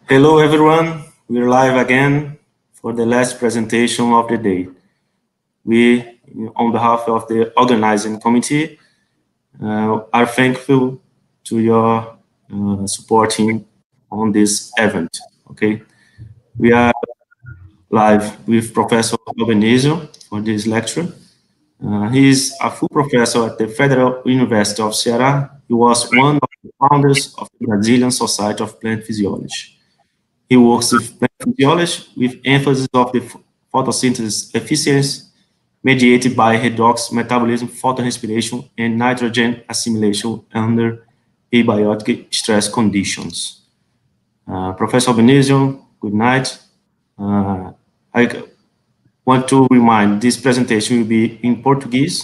Hello everyone, we're live again for the last presentation of the day. We, on behalf of the organizing committee, are thankful to your supporting on this event, okay? We are live with Professor Albanese for this lecture. He is a full professor at the Federal University of Ceará. He was one of the founders of the Brazilian Society of Plant Physiology. He works with plant physiology with emphasis of the photosynthesis efficiency mediated by redox metabolism, photorespiration, and nitrogen assimilation under abiotic stress conditions. Professor Albanese, good night. I want to remind this presentation will be in português.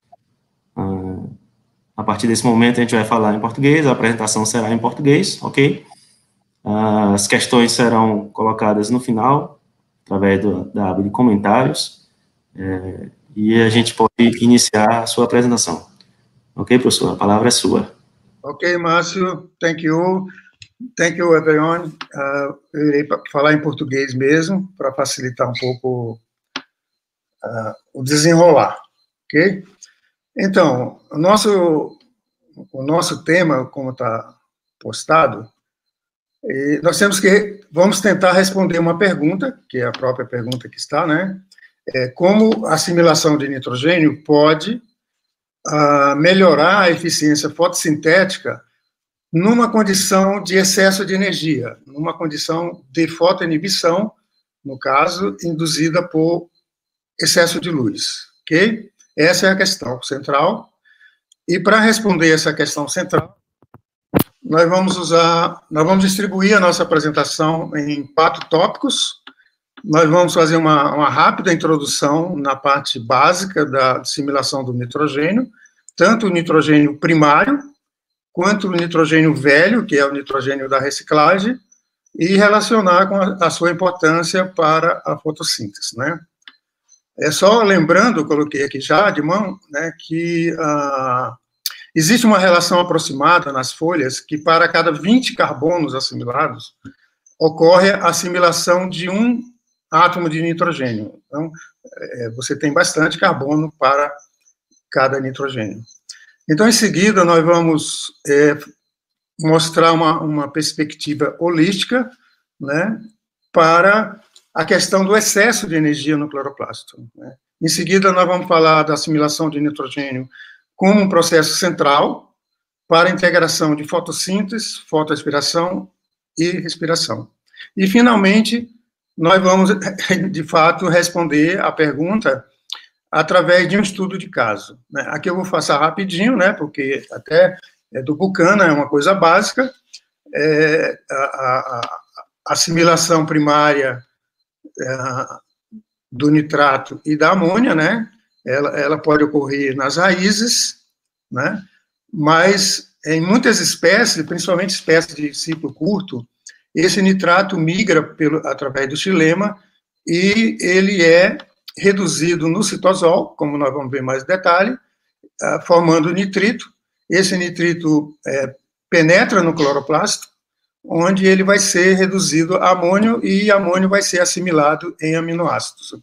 A partir desse momento a gente vai falar em português, a apresentação será em português, ok? As questões serão colocadas no final, através da aba de comentários, e a gente pode iniciar a sua apresentação. Ok, professor? A palavra é sua. Ok, Márcio, thank you everyone. Eu irei falar em português mesmo, para facilitar um pouco o desenrolar, ok? Então, o nosso tema, como está postado, vamos tentar responder uma pergunta, que é a própria pergunta que está, né? Como a assimilação de nitrogênio pode melhorar a eficiência fotossintética numa condição de excesso de energia, numa condição de fotoinibição, no caso, induzida por excesso de luz, ok? Essa é a questão central. E para responder essa questão central, nós vamos distribuir a nossa apresentação em 4 tópicos. Nós vamos fazer uma rápida introdução na parte básica da assimilação do nitrogênio, tanto o nitrogênio primário, quanto o nitrogênio velho, que é o nitrogênio da reciclagem, e relacionar com a sua importância para a fotossíntese, né? Só lembrando, coloquei aqui já de mão, né, que existe uma relação aproximada nas folhas que para cada 20 carbonos assimilados, ocorre a assimilação de um átomo de nitrogênio. Então, você tem bastante carbono para cada nitrogênio. Então, em seguida, nós vamos mostrar uma perspectiva holística, né, para a questão do excesso de energia no cloroplasto, né? Em seguida, nós vamos falar da assimilação de nitrogênio como um processo central para a integração de fotossíntese, fotoaspiração e respiração. E, finalmente, nós vamos, de fato, responder a pergunta através de um estudo de caso, né? Aqui eu vou passar rapidinho, né, porque até do Buchanan é uma coisa básica, a assimilação primária do nitrato e da amônia, né, ela pode ocorrer nas raízes, né, mas em muitas espécies, principalmente espécies de ciclo curto, esse nitrato migra através do xilema e ele é reduzido no citosol, como nós vamos ver mais em detalhe, formando nitrito. Esse nitrito penetra no cloroplasto, onde ele vai ser reduzido a amônio e amônio vai ser assimilado em aminoácidos.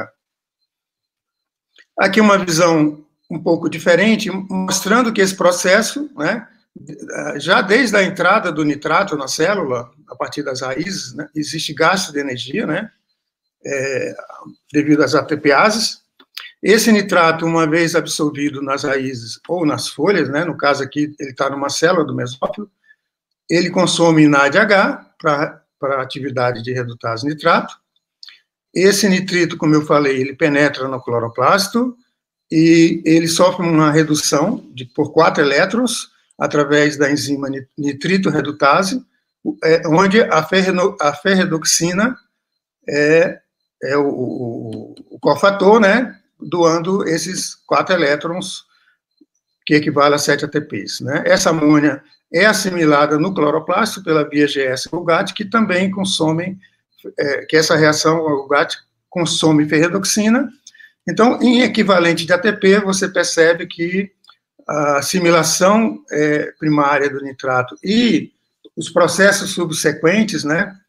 Aqui uma visão um pouco diferente, mostrando que esse processo, né, já desde a entrada do nitrato na célula, a partir das raízes, né, existe gasto de energia, né, devido às ATPases. Esse nitrato, uma vez absorvido nas raízes ou nas folhas, né, no caso aqui ele está numa célula do mesófilo, ele consome NADH para a atividade de redutase nitrato. Esse nitrito, como eu falei, ele penetra no cloroplasto e ele sofre uma redução por 4 elétrons através da enzima nitrito redutase, onde a ferredoxina é o cofator, né, doando esses 4 elétrons, que equivale a 7 ATPs, né? Essa amônia é assimilada no cloroplasto pela via GS-GAT, que também consome, que essa reação, o GAT consome ferredoxina. Então, em equivalente de ATP, você percebe que a assimilação primária do nitrato e os processos subsequentes, né,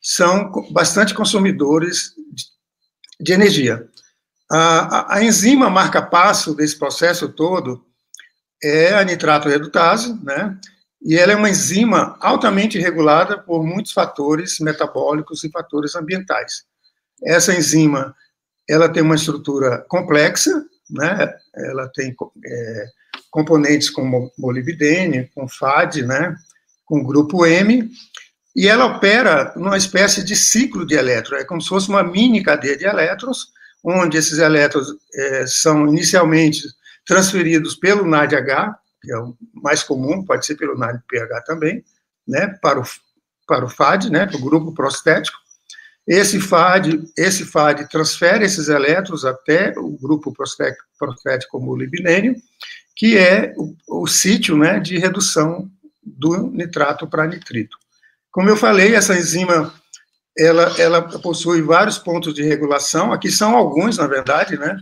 são bastante consumidores de energia. A enzima marca-passo desse processo todo é a nitrato redutase, né? E ela é uma enzima altamente regulada por muitos fatores metabólicos e fatores ambientais. Essa enzima, ela tem uma estrutura complexa, né? Ela tem componentes como molibdênio, com FAD, né? Com grupo M, e ela opera numa espécie de ciclo de elétrons, é como se fosse uma mini cadeia de elétrons, onde esses elétrons são inicialmente transferidos pelo NADH, que é o mais comum, pode ser pelo NADPH também, né, para o FAD, né, para o grupo prostético. Esse FAD transfere esses elétrons até o grupo prostético molibdênio, que é o sítio, né, de redução do nitrato para nitrito. Como eu falei, essa enzima, ela possui vários pontos de regulação, aqui são alguns, na verdade, né,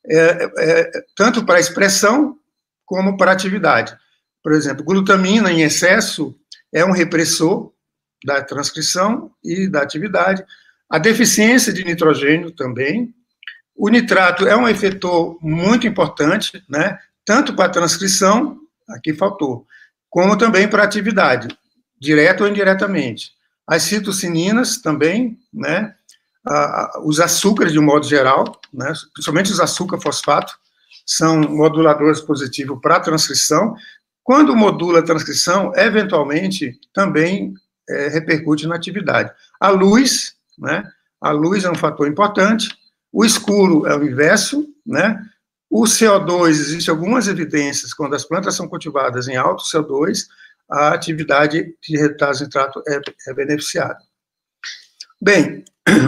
tanto para expressão como para atividade. Por exemplo, glutamina em excesso é um repressor da transcrição e da atividade. A deficiência de nitrogênio também. O nitrato é um efetor muito importante, né, tanto para a transcrição, aqui faltou, como também para a atividade, direto ou indiretamente. As citocininas também, né, os açúcares de um modo geral, né, principalmente os açúcar-fosfato, são moduladores positivos para a transcrição. Quando modula a transcrição, eventualmente, também repercute na atividade. A luz, né, a luz é um fator importante, o escuro é o inverso, né, o CO2, existem algumas evidências, quando as plantas são cultivadas em alto CO2, a atividade de redutase nitrato é beneficiada. Bem,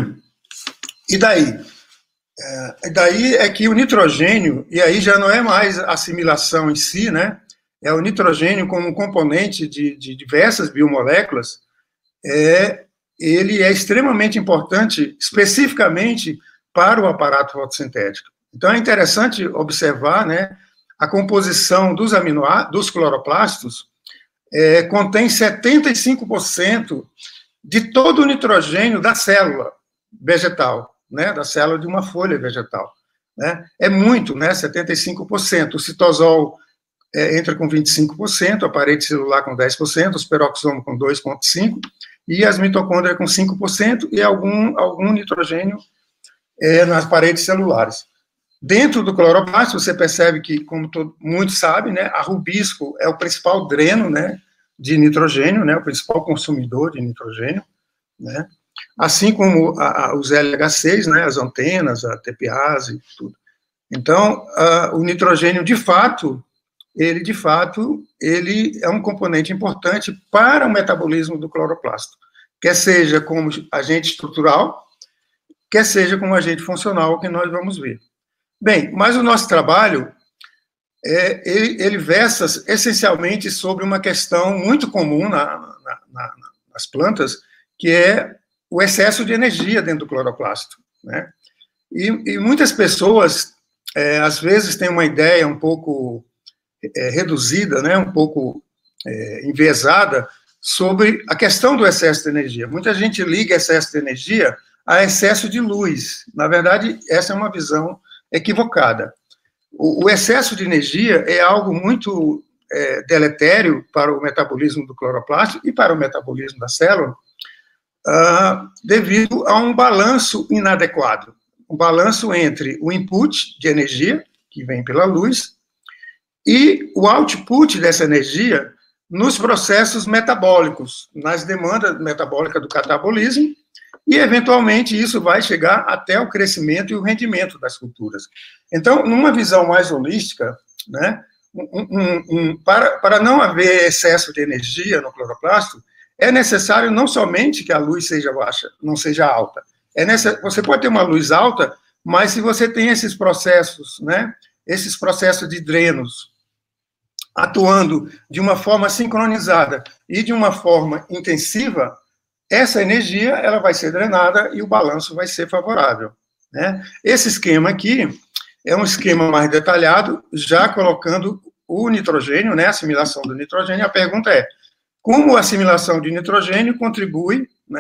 e daí? Daí é que o nitrogênio, e aí já não é mais a assimilação em si, né? É o nitrogênio como componente de diversas biomoléculas, ele é extremamente importante, especificamente para o aparato fotossintético. Então é interessante observar, né, a composição dos cloroplastos contém 75% de todo o nitrogênio da célula vegetal, né, da célula de uma folha vegetal, né? É muito, né, 75%. O citosol entra com 25%, a parede celular com 10%, os peroxisomos com 2,5%, e as mitocôndrias com 5%, e algum nitrogênio nas paredes celulares. Dentro do cloroplasto, você percebe que, como muitos sabem, né, a rubisco é o principal dreno, né, de nitrogênio, né, o principal consumidor de nitrogênio, né, assim como os LH6, né, as antenas, a tepiase, tudo. Então, o nitrogênio, de fato, ele é um componente importante para o metabolismo do cloroplasto, quer seja como agente estrutural, quer seja como agente funcional, que nós vamos ver. Bem, mas o nosso trabalho, ele versa essencialmente sobre uma questão muito comum nas plantas, que é o excesso de energia dentro do cloroplasto, né? E muitas pessoas, às vezes, têm uma ideia um pouco reduzida, né, um pouco enviesada, sobre a questão do excesso de energia. Muita gente liga excesso de energia a excesso de luz. Na verdade, essa é uma visão equivocada. O excesso de energia é algo muito deletério para o metabolismo do cloroplasto e para o metabolismo da célula, devido a um balanço inadequado. Um balanço entre o input de energia, que vem pela luz, e o output dessa energia nos processos metabólicos, nas demandas metabólicas do catabolismo, e, eventualmente, isso vai chegar até o crescimento e o rendimento das culturas. Então, numa visão mais holística, né, para não haver excesso de energia no cloroplasto, é necessário não somente que a luz seja baixa, não seja alta. Você pode ter uma luz alta, mas se você tem esses processos, né, esses processos de drenos atuando de uma forma sincronizada e de uma forma intensiva, essa energia ela vai ser drenada e o balanço vai ser favorável, né? Esse esquema aqui é um esquema mais detalhado, já colocando o nitrogênio, né, a assimilação do nitrogênio. A pergunta é, como a assimilação de nitrogênio contribui, né,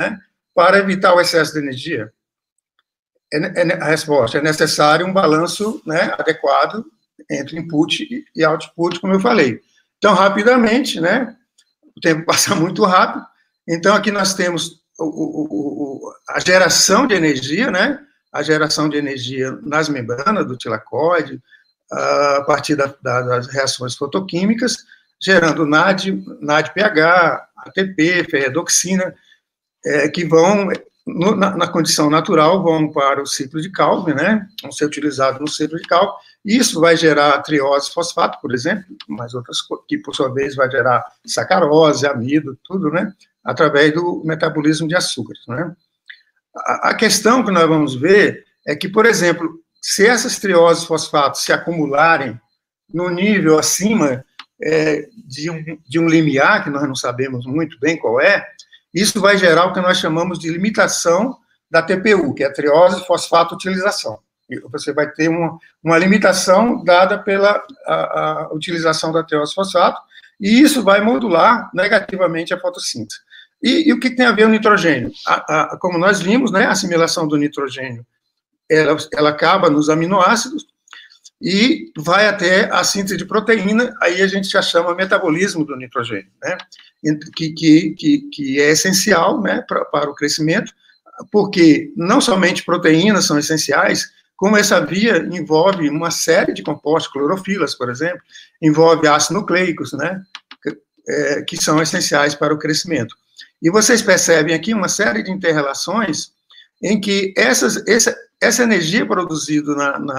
para evitar o excesso de energia? A resposta é necessário um balanço, né, adequado entre input e output, como eu falei. Então, rapidamente, né, o tempo passa muito rápido, então aqui nós temos a geração de energia, né, a geração de energia nas membranas do tilacoide, a partir das reações fotoquímicas, gerando NADPH, ATP, ferredoxina, que vão, na condição natural, vão para o ciclo de Calvin, né, vão ser utilizados no ciclo de Calvin. Isso vai gerar triose fosfato, por exemplo, mas outras coisas, que por sua vez vai gerar sacarose, amido, tudo, né, através do metabolismo de açúcares, né. A questão que nós vamos ver é que, por exemplo, se essas trioses fosfatos se acumularem no nível acima de um limiar, que nós não sabemos muito bem qual é, isso vai gerar o que nós chamamos de limitação da TPU, que é a triose fosfato utilização. Você vai ter uma limitação dada pela a utilização da triose fosfato, e isso vai modular negativamente a fotossíntese. E o que tem a ver o nitrogênio? Como nós vimos, né, a assimilação do nitrogênio, ela acaba nos aminoácidos e vai até a síntese de proteína, aí a gente já chama metabolismo do nitrogênio, né, que é essencial, né, para o crescimento, porque não somente proteínas são essenciais, como essa via envolve uma série de compostos, clorofilas, por exemplo, envolve ácidos nucleicos, né, que são essenciais para o crescimento. E vocês percebem aqui uma série de interrelações em que essa energia produzida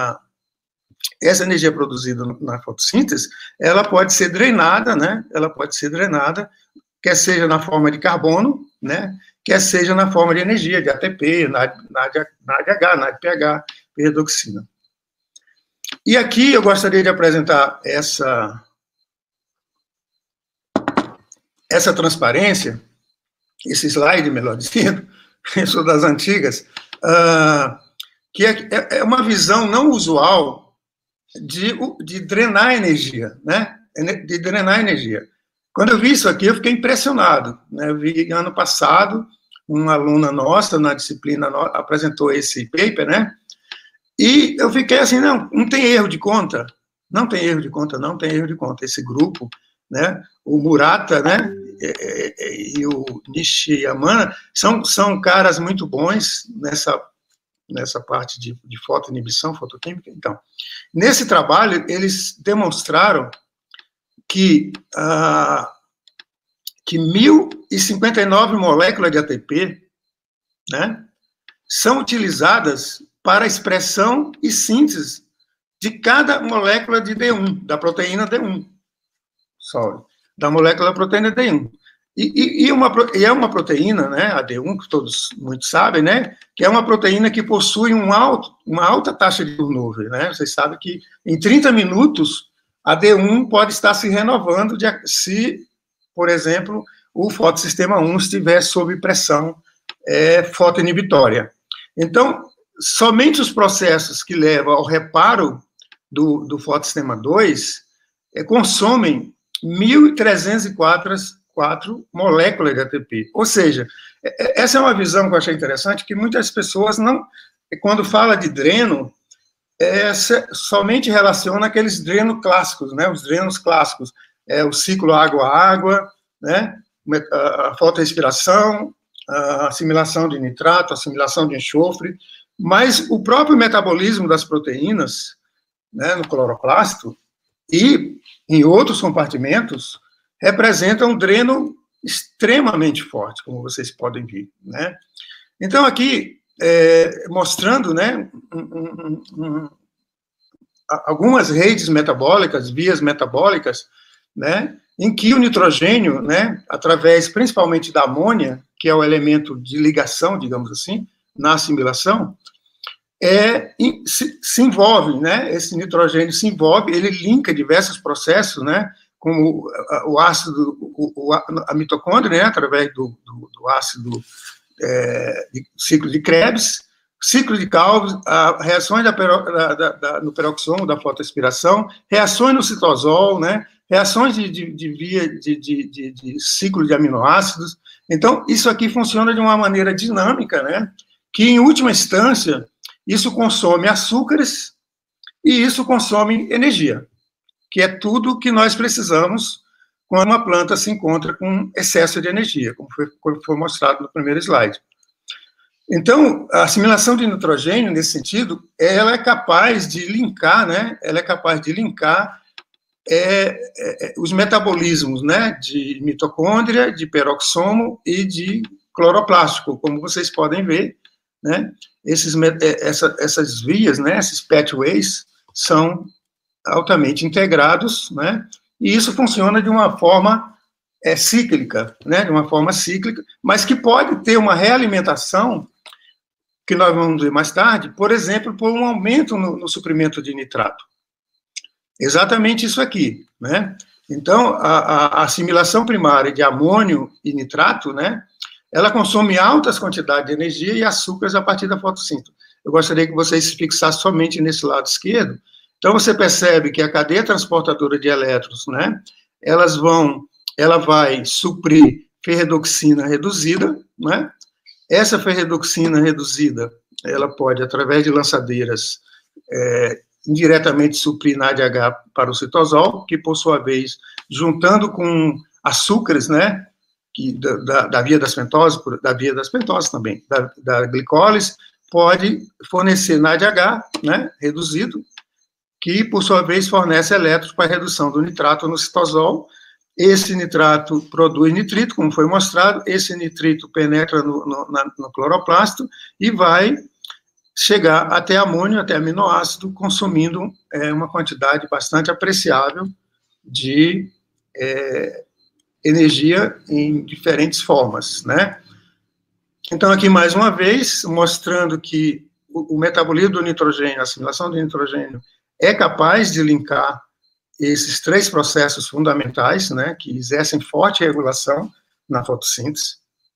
na fotossíntese, ela pode ser drenada, né? Ela pode ser drenada, quer seja na forma de carbono, né? Quer seja na forma de energia, de ATP, NADH, NADPH, ferredoxina. E aqui eu gostaria de apresentar essa transparência, esse slide, melhor dizendo, eu sou das antigas, que é uma visão não usual de drenar energia, né? De drenar energia. Quando eu vi isso aqui, eu fiquei impressionado, né? Eu vi ano passado, uma aluna nossa, na disciplina, apresentou esse paper, né? E eu fiquei assim, não tem erro de conta, não tem erro de conta, não tem erro de conta. Esse grupo, né? O Murata, né? E o Nishiyama são caras muito bons nessa parte de fotoinibição, fotoquímica. Então, nesse trabalho, eles demonstraram que 1.059 moléculas de ATP, né, são utilizadas para a expressão e síntese de cada molécula de D1, da proteína D1. Da molécula da proteína D1. E é uma proteína, né, a D1, que todos muito sabem, né, que é uma proteína que possui uma alta taxa de turnover, né, vocês sabem que em 30 minutos a D1 pode estar se renovando se, por exemplo, o fotossistema 1 estiver sob pressão fotoinibitória. Então, somente os processos que levam ao reparo do fotossistema 2 consomem 1.304 moléculas de ATP. Ou seja, essa é uma visão que eu achei interessante, que muitas pessoas não, quando fala de dreno, somente relaciona aqueles drenos clássicos, né? Os drenos clássicos, o ciclo água-água, né? A fotorrespiração, a assimilação de nitrato, a assimilação de enxofre, mas o próprio metabolismo das proteínas, né, no cloroplasto e em outros compartimentos, representa um dreno extremamente forte, como vocês podem ver, né? Então, aqui, mostrando, né, algumas redes metabólicas, vias metabólicas, né, em que o nitrogênio, né, através principalmente da amônia, que é o elemento de ligação, digamos assim, na assimilação, se envolve, né, esse nitrogênio se envolve, ele linka diversos processos, né, como o ácido, a mitocôndria, né, através do ácido de ciclo de Krebs, ciclo de Calvin, reações no peroxisoma da fotoaspiração, reações no citosol, né, reações de ciclo de aminoácidos. Então, isso aqui funciona de uma maneira dinâmica, né? Que, em última instância, isso consome açúcares e isso consome energia, que é tudo que nós precisamos quando uma planta se encontra com excesso de energia, como foi mostrado no primeiro slide. Então, a assimilação de nitrogênio, nesse sentido, ela é capaz de linkar, né? Ela é capaz de linkar os metabolismos, né? De mitocôndria, de peroxomo e de cloroplástico, como vocês podem ver, né? Essas vias, né? Esses pathways são altamente integrados, né? E isso funciona de uma forma cíclica, né? De uma forma cíclica, mas que pode ter uma realimentação que nós vamos ver mais tarde, por exemplo, por um aumento no suprimento de nitrato. Exatamente isso aqui, né? Então, a assimilação primária de amônio e nitrato, né? Ela consome altas quantidades de energia e açúcares a partir da fotossíntese. Eu gostaria que vocês se fixassem somente nesse lado esquerdo. Então, você percebe que a cadeia transportadora de elétrons, né? Ela vai suprir ferredoxina reduzida, né? Essa ferredoxina reduzida, ela pode, através de lançadeiras, indiretamente suprir NADH para o citosol, que, por sua vez, juntando com açúcares, né, da via das pentoses também, da glicólise, pode fornecer NADH, né, reduzido, que, por sua vez, fornece elétrons para a redução do nitrato no citosol. Esse nitrato produz nitrito, como foi mostrado, esse nitrito penetra no cloroplasto e vai chegar até amônio, até aminoácido, consumindo uma quantidade bastante apreciável de energia em diferentes formas, né? Então, aqui, mais uma vez, mostrando que o metabolismo do nitrogênio, a assimilação do nitrogênio, é capaz de linkar esses três processos fundamentais, né, que exercem forte regulação na fotossíntese.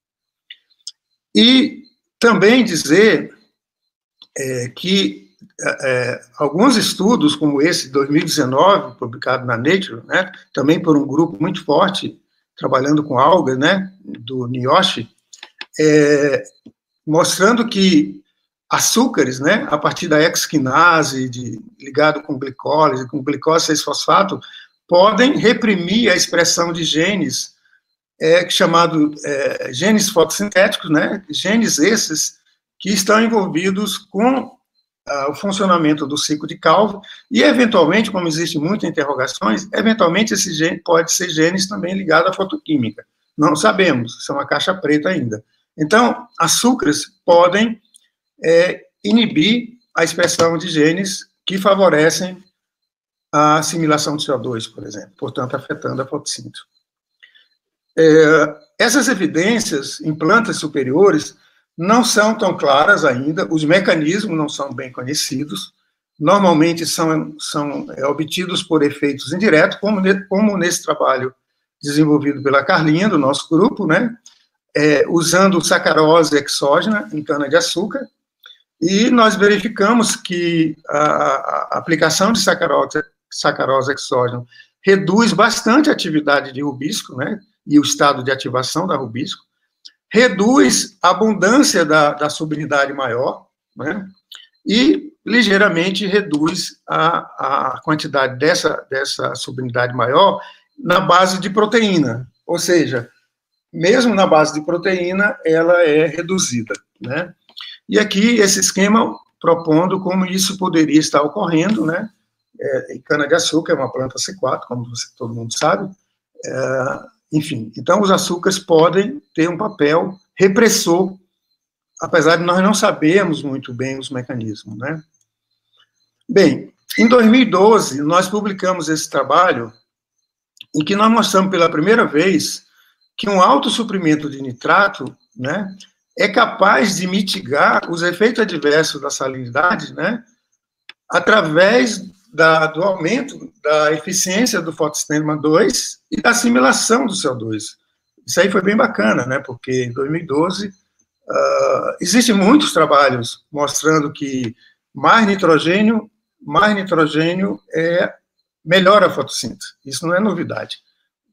E também dizer que alguns estudos, como esse de 2019, publicado na Nature, né, também por um grupo muito forte, trabalhando com algas, né, do Niyoshi, mostrando que açúcares, né, a partir da hexquinase, ligado com glicólise 6-fosfato, podem reprimir a expressão de genes, chamados genes fotossintéticos, né, genes esses que estão envolvidos com o funcionamento do ciclo de Calvin, e, eventualmente, como existem muitas interrogações, eventualmente esse gene pode ser genes também ligados à fotoquímica. Não sabemos, isso é uma caixa preta ainda. Então, açúcares podem inibir a expressão de genes que favorecem a assimilação de CO2, por exemplo, portanto, afetando a fotossíntese. Essas evidências em plantas superiores não são tão claras ainda, os mecanismos não são bem conhecidos, normalmente são obtidos por efeitos indiretos, como nesse trabalho desenvolvido pela Carlinha, do nosso grupo, né, usando sacarose exógena em cana-de-açúcar, e nós verificamos que a aplicação de sacarose exógena reduz bastante a atividade de rubisco, né, e o estado de ativação da rubisco, reduz a abundância da subunidade maior, né, e ligeiramente reduz a quantidade dessa subunidade maior na base de proteína, ou seja, mesmo na base de proteína, ela é reduzida, né. E aqui, esse esquema propondo como isso poderia estar ocorrendo, né? Cana-de-açúcar é uma planta C4, como todo mundo sabe. Enfim, então os açúcares podem ter um papel repressor, apesar de nós não sabermos muito bem os mecanismos, né? Bem, em 2012, nós publicamos esse trabalho em que nós mostramos pela primeira vez que um alto suprimento de nitrato, né, é capaz de mitigar os efeitos adversos da salinidade, né, através do aumento da eficiência do fotossistema 2 e da assimilação do CO2. Isso aí foi bem bacana, né, porque em 2012 existem muitos trabalhos mostrando que mais nitrogênio melhora a fotossíntese. Isso não é novidade.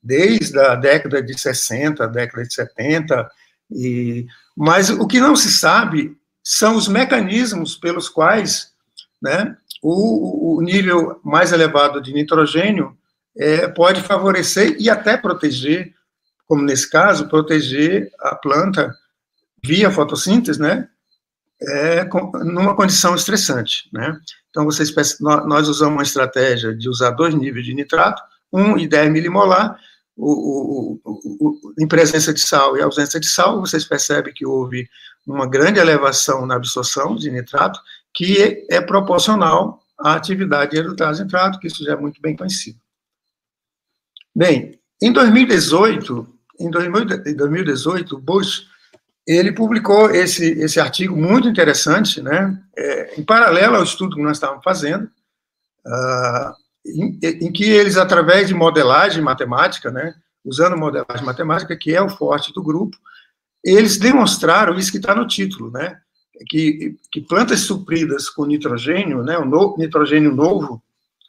desde a década de 60, década de 70, mas o que não se sabe são os mecanismos pelos quais, né, o nível mais elevado de nitrogênio pode favorecer e até proteger, como nesse caso, proteger a planta via fotossíntese, né, numa condição estressante, né. Então, nós usamos uma estratégia de usar 2 níveis de nitrato, 1 e 10 milimolar, em presença de sal e ausência de sal, vocês percebem que houve uma grande elevação na absorção de nitrato, que é proporcional à atividade de redutase nitrato, que isso já é muito bem conhecido. Bem, em 2018, o Bush, ele publicou esse artigo muito interessante, né, em paralelo ao estudo que nós estávamos fazendo, em que eles, através de modelagem matemática, né, usando modelagem matemática, que é o forte do grupo, eles demonstraram isso que está no título, né, que plantas supridas com nitrogênio, né, o nitrogênio novo,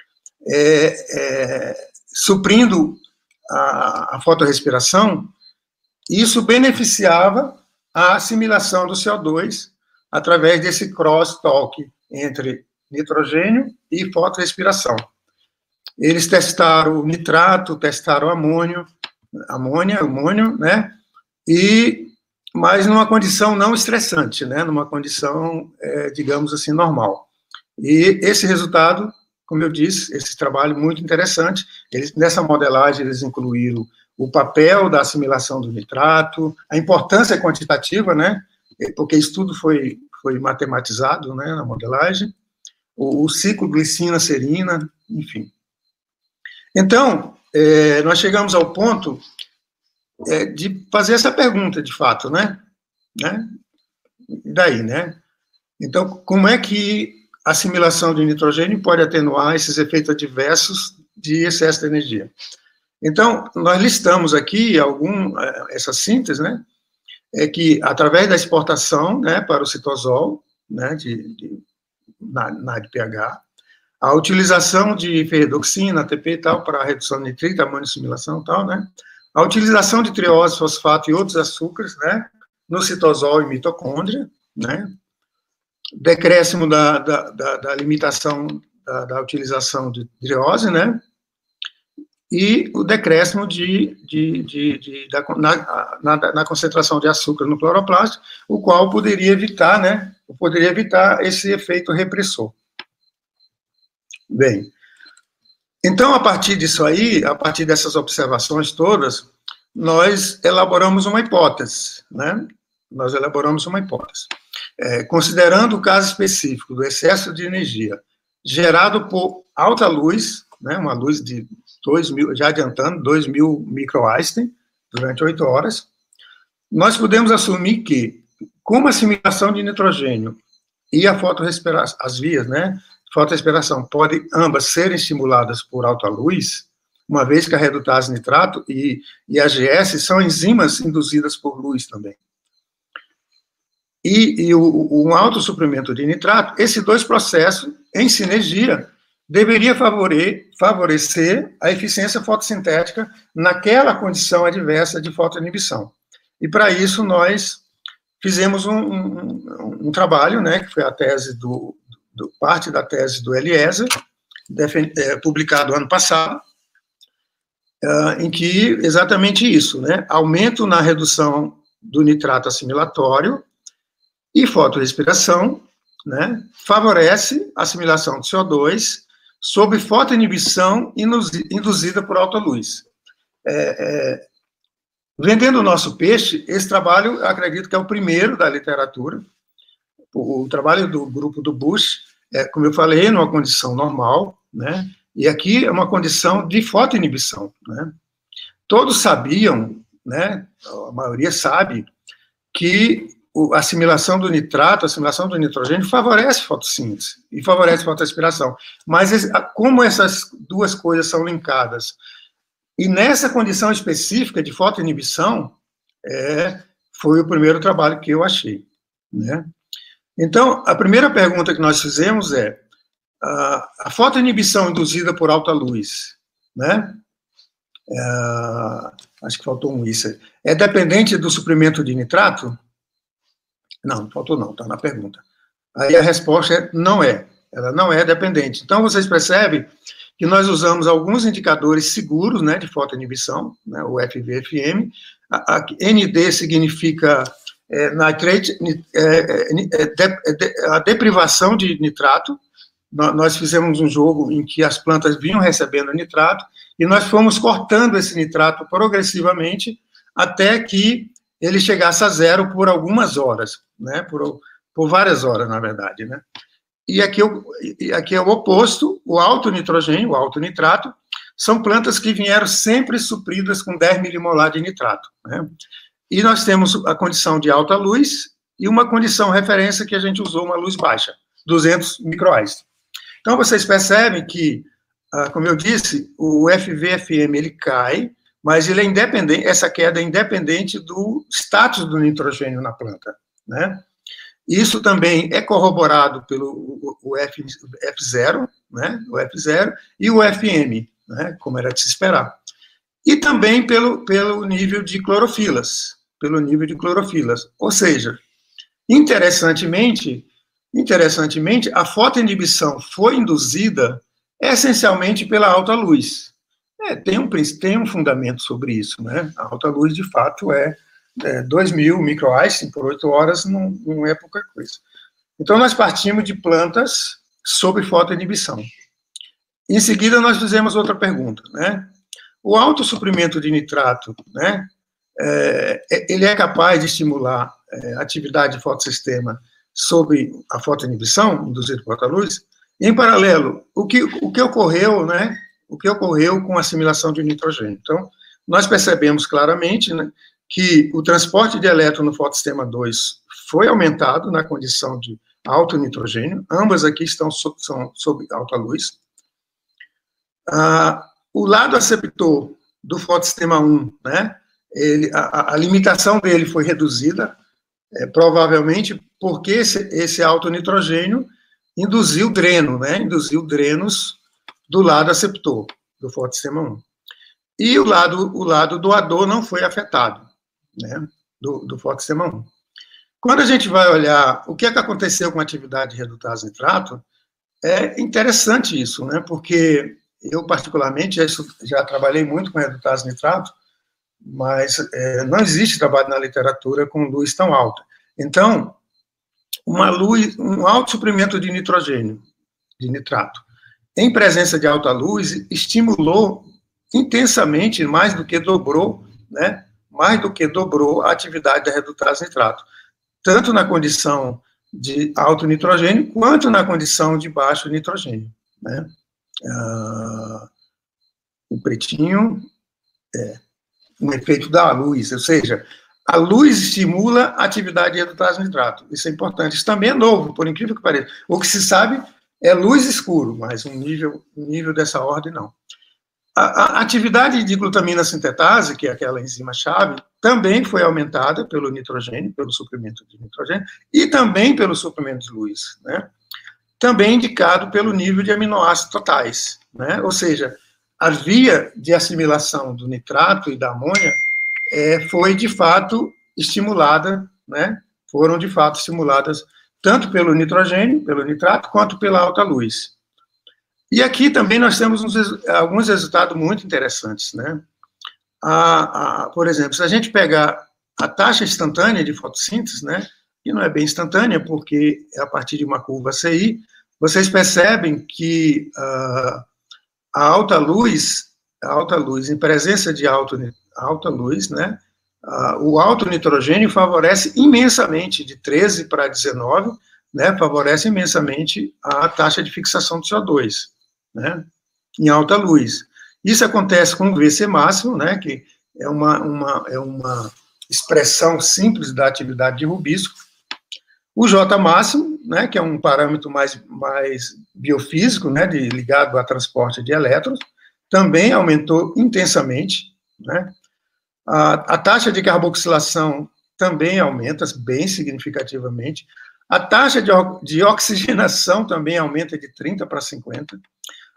suprindo a fotorrespiração, isso beneficiava a assimilação do CO2 através desse crosstalk entre nitrogênio e fotorrespiração. Eles testaram o nitrato, testaram o amônio, né, mas numa condição não estressante, né, numa condição, digamos assim, normal. E esse resultado, como eu disse, esse trabalho muito interessante, nessa modelagem eles incluíram o papel da assimilação do nitrato, a importância quantitativa, né, porque isso tudo foi matematizado, né, na modelagem, o ciclo glicina-serina, enfim. Então, nós chegamos ao ponto de fazer essa pergunta, de fato, né? E daí, né? Então, como é que a assimilação de nitrogênio pode atenuar esses efeitos adversos de excesso de energia? Então, nós listamos aqui essa síntese, né? Que através da exportação, né, para o citosol, né, na pH, a utilização de ferredoxina, ATP e tal, para a redução de nitrito, amônio assimilação e tal, né? A utilização de triose, fosfato e outros açúcares, né? No citosol e mitocôndria, né? Decréscimo da limitação da utilização de triose, né? E o decréscimo na concentração de açúcar no cloroplasto, o qual poderia evitar, né? Poderia evitar esse efeito repressor. Bem, então, a partir disso aí, a partir dessas observações todas, nós elaboramos uma hipótese, né? Nós elaboramos uma hipótese. Considerando o caso específico do excesso de energia gerado por alta luz, né, uma luz de 2.000, já adiantando, 2.000 microeinstein durante 8 horas, nós podemos assumir que, como a assimilação de nitrogênio e a fotorrespiração, as vias, né, fotorrespiração, podem ambas serem estimuladas por alta luz, uma vez que a redutase nitrato e a GS são enzimas induzidas por luz também. E um alto suprimento de nitrato, esses 2 processos, em sinergia, deveria favorecer a eficiência fotossintética naquela condição adversa de fotoinibição. E, para isso, nós fizemos um trabalho, né, que foi a tese parte da tese do Eliezer, publicado ano passado, em que exatamente isso, né, aumento na redução do nitrato assimilatório e fotorrespiração, né, favorece a assimilação de CO2 sob fotoinibição induzida por alta luz. Vendendo o nosso peixe, esse trabalho, eu acredito que é o primeiro da literatura. O trabalho do grupo do Bush, como eu falei, numa condição normal, né, e aqui é uma condição de fotoinibição, né. Todos sabiam, né, a maioria sabe, que a assimilação do nitrato, a assimilação do nitrogênio favorece a fotossíntese e favorece a fotorrespiração. Mas como essas 2 coisas são linkadas, e nessa condição específica de fotoinibição, foi o primeiro trabalho que eu achei, né? Então, a primeira pergunta que nós fizemos é, a fotoinibição induzida por alta luz, né, Acho que faltou um isso. É dependente do suprimento de nitrato? Não, faltou não, está na pergunta. Aí a resposta é não é. Ela não é dependente. Então, vocês percebem que nós usamos alguns indicadores seguros, né, de fotoinibição, né, o FV-FM. A ND significa nitrate, a deprivação de nitrato. Nós fizemos um jogo em que as plantas vinham recebendo nitrato e nós fomos cortando esse nitrato progressivamente até que ele chegasse a zero por algumas horas, né, por várias horas, na verdade, né. E aqui é o oposto, o alto nitrogênio, o alto nitrato, são plantas que vieram sempre supridas com 10 milimolar de nitrato, né? E nós temos a condição de alta luz e uma condição referência que a gente usou, uma luz baixa, 200 microais. Então, vocês percebem que, como eu disse, o FV-FM ele cai, mas ele é independente, essa queda é independente do status do nitrogênio na planta, né? Isso também é corroborado pelo F0, né, o F0, e o FM, né, como era de se esperar. E também pelo nível de clorofilas, ou seja, interessantemente, a fotoinibição foi induzida essencialmente pela alta luz. Tem um fundamento sobre isso, né, a alta luz, de fato, 2.000 microAIS por 8 horas não é pouca coisa. Então, nós partimos de plantas sob fotoinibição. Em seguida, nós fizemos outra pergunta, né? O alto suprimento de nitrato, né, ele é capaz de estimular a atividade de fotossistema sob a fotoinibição, induzida por alta luz? Em paralelo, o que ocorreu, né, o que ocorreu com a assimilação de nitrogênio? Então, nós percebemos claramente, né, que o transporte de elétron no fotossistema 2 foi aumentado na condição de alto nitrogênio, ambas aqui são sob alta luz. O lado aceptor do fotossistema 1, né, a limitação dele foi reduzida, provavelmente porque esse alto nitrogênio induziu dreno, né, induziu drenos do lado aceptor do fotossistema 1. E o lado doador não foi afetado, né, do fotossistema 1. Quando a gente vai olhar o que aconteceu com a atividade de redutase nitrato, é interessante isso, né, porque eu, particularmente, já trabalhei muito com redutase nitrato, mas não existe trabalho na literatura com luz tão alta. Então, um alto suprimento de nitrogênio, de nitrato, em presença de alta luz, estimulou intensamente, mais do que dobrou, né, a atividade da redutase nitrato, tanto na condição de alto nitrogênio, quanto na condição de baixo nitrogênio, né. O pretinho é um efeito da luz, ou seja, a luz estimula a atividade de redutase nitrato, isso é importante, isso também é novo, por incrível que pareça, o que se sabe é luz escuro, mas um nível dessa ordem não. A atividade de glutamina sintetase, que é aquela enzima-chave, também foi aumentada pelo nitrogênio, pelo suprimento de nitrogênio, e também pelo suprimento de luz, né? Também indicado pelo nível de aminoácidos totais, né? Ou seja, a via de assimilação do nitrato e da amônia foi, de fato, estimulada, né? Foram, de fato, estimuladas tanto pelo nitrogênio, pelo nitrato, quanto pela alta luz. E aqui também nós temos alguns resultados muito interessantes, né? Por exemplo, se a gente pegar a taxa instantânea de fotossíntese, né, que não é bem instantânea, porque é a partir de uma curva CI, vocês percebem que a alta luz, em presença de alta luz, né, o alto nitrogênio favorece imensamente, de 13 para 19, né, favorece imensamente a taxa de fixação do CO2, né, em alta luz. Isso acontece com o VC máximo, né, que é uma expressão simples da atividade de rubisco. O J máximo, né, que é um parâmetro mais biofísico, né, ligado ao transporte de elétrons, também aumentou intensamente, né. A taxa de carboxilação também aumenta bem significativamente. A taxa de oxigenação também aumenta de 30 para 50.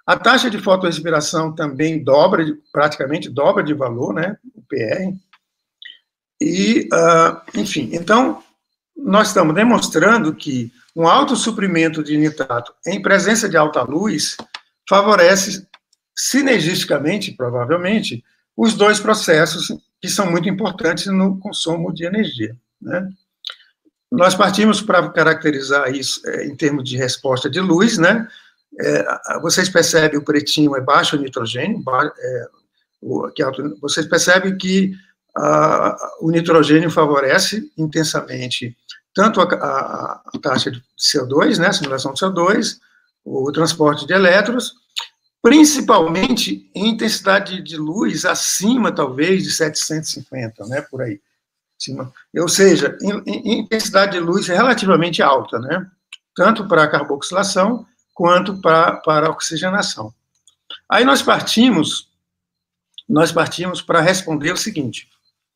A taxa de fotorrespiração também praticamente dobra de valor, né, o PR. E, enfim, então, nós estamos demonstrando que um alto suprimento de nitrato em presença de alta luz favorece sinergisticamente, provavelmente, os dois processos que são muito importantes no consumo de energia, né? Nós partimos para caracterizar isso em termos de resposta de luz, né? Vocês percebem o pretinho é baixo nitrogênio, vocês percebem que o nitrogênio favorece intensamente tanto a taxa de CO2, né, a assimilação de CO2, o transporte de elétrons, principalmente em intensidade de luz acima, talvez, de 750, né, por aí. Ou seja, em intensidade de luz relativamente alta, né, tanto para a carboxilação quanto para a oxigenação. Aí nós partimos para responder o seguinte: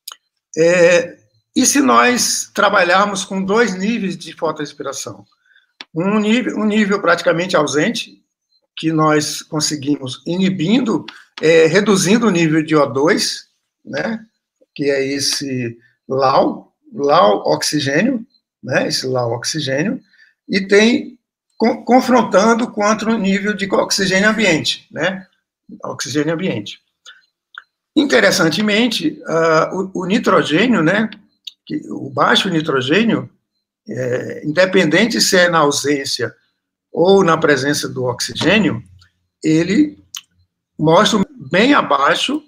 e se nós trabalharmos com dois níveis de fotorrespiração? Um nível praticamente ausente, que nós conseguimos inibindo, reduzindo o nível de O2, né, que é esse LAO oxigênio, né, esse LAO oxigênio, e tem confrontando contra o nível de oxigênio ambiente, né, oxigênio ambiente. Interessantemente, o nitrogênio, né, o baixo nitrogênio, independente se é na ausência ou na presença do oxigênio, ele mostra bem abaixo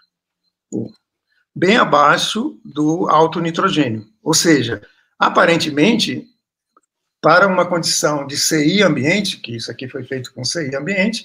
do alto nitrogênio. Ou seja, aparentemente, para uma condição de CI ambiente, que isso aqui foi feito com CI ambiente,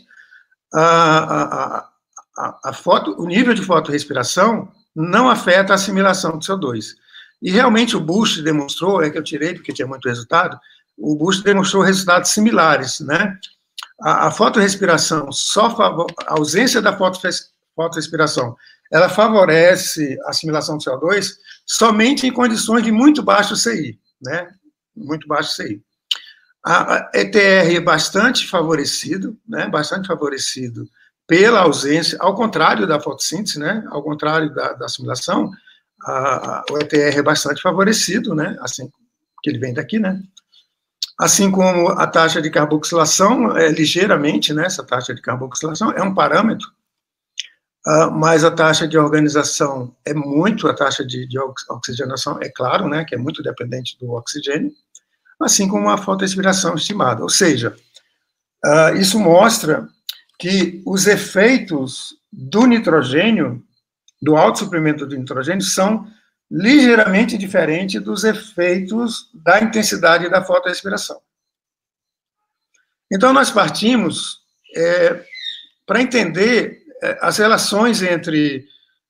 o nível de fotorrespiração não afeta a assimilação de CO2. E realmente o Bush demonstrou, que eu tirei porque tinha muito resultado, o Bush demonstrou resultados similares, né? A fotorrespiração, a ausência da fotorrespiração, ela favorece a assimilação de CO2 somente em condições de muito baixo CI, né? Muito baixo CI. A ETR é bastante favorecido, né? Bastante favorecido pela ausência, ao contrário da fotossíntese, né? Ao contrário da assimilação, o ETR é bastante favorecido, né? Assim que ele vem daqui, né? Assim como a taxa de carboxilação, ligeiramente, né? Essa taxa de carboxilação é um parâmetro, mas a taxa de organização a taxa de oxigenação, é claro, né? Que é muito dependente do oxigênio, assim como a fotorrespiração estimada. Ou seja, isso mostra que os efeitos do nitrogênio, do alto suprimento de nitrogênio, são ligeiramente diferentes dos efeitos da intensidade da fotorrespiração. Então, nós partimos para entender as relações entre